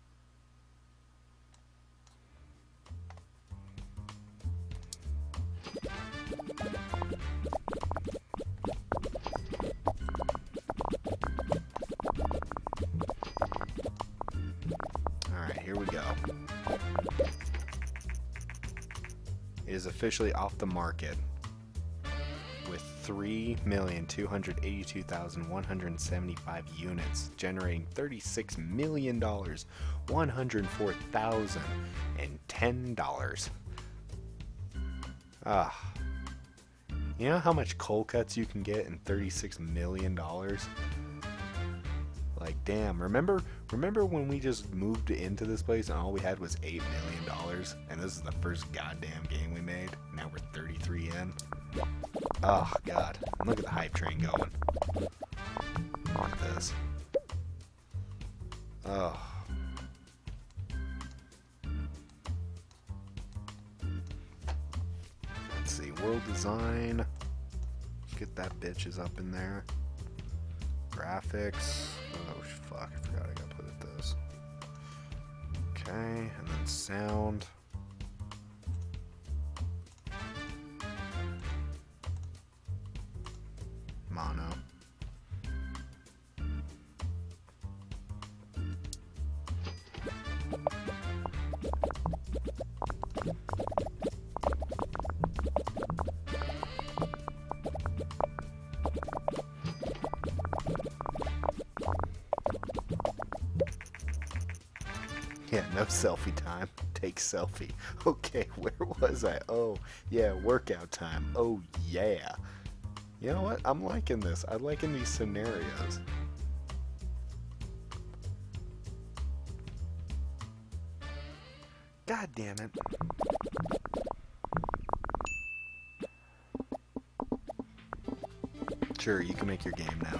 Here we go. It is officially off the market with 3,282,175 units, generating $36 million, $104,010. You know how much cold cuts you can get in $36 million? Like, damn, remember when we just moved into this place and all we had was $8 million? And this is the first goddamn game we made? Now we're 33 in? Oh, God. Look at the hype train going. Look at this. Oh. Let's see, world design. Get that bitches up in there. Graphics. Oh fuck, I forgot I gotta put it this. Okay, and then sound. Mono. Yeah, no selfie time. Take selfie. Okay, where was I? Oh, yeah, workout time. Oh, yeah. You know what? I'm liking this. I'm liking these scenarios. God damn it. Sure, you can make your game now.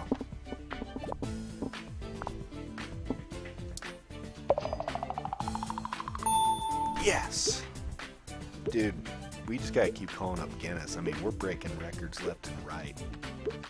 Yes! Dude, we just gotta keep calling up Guinness. I mean, we're breaking records left and right.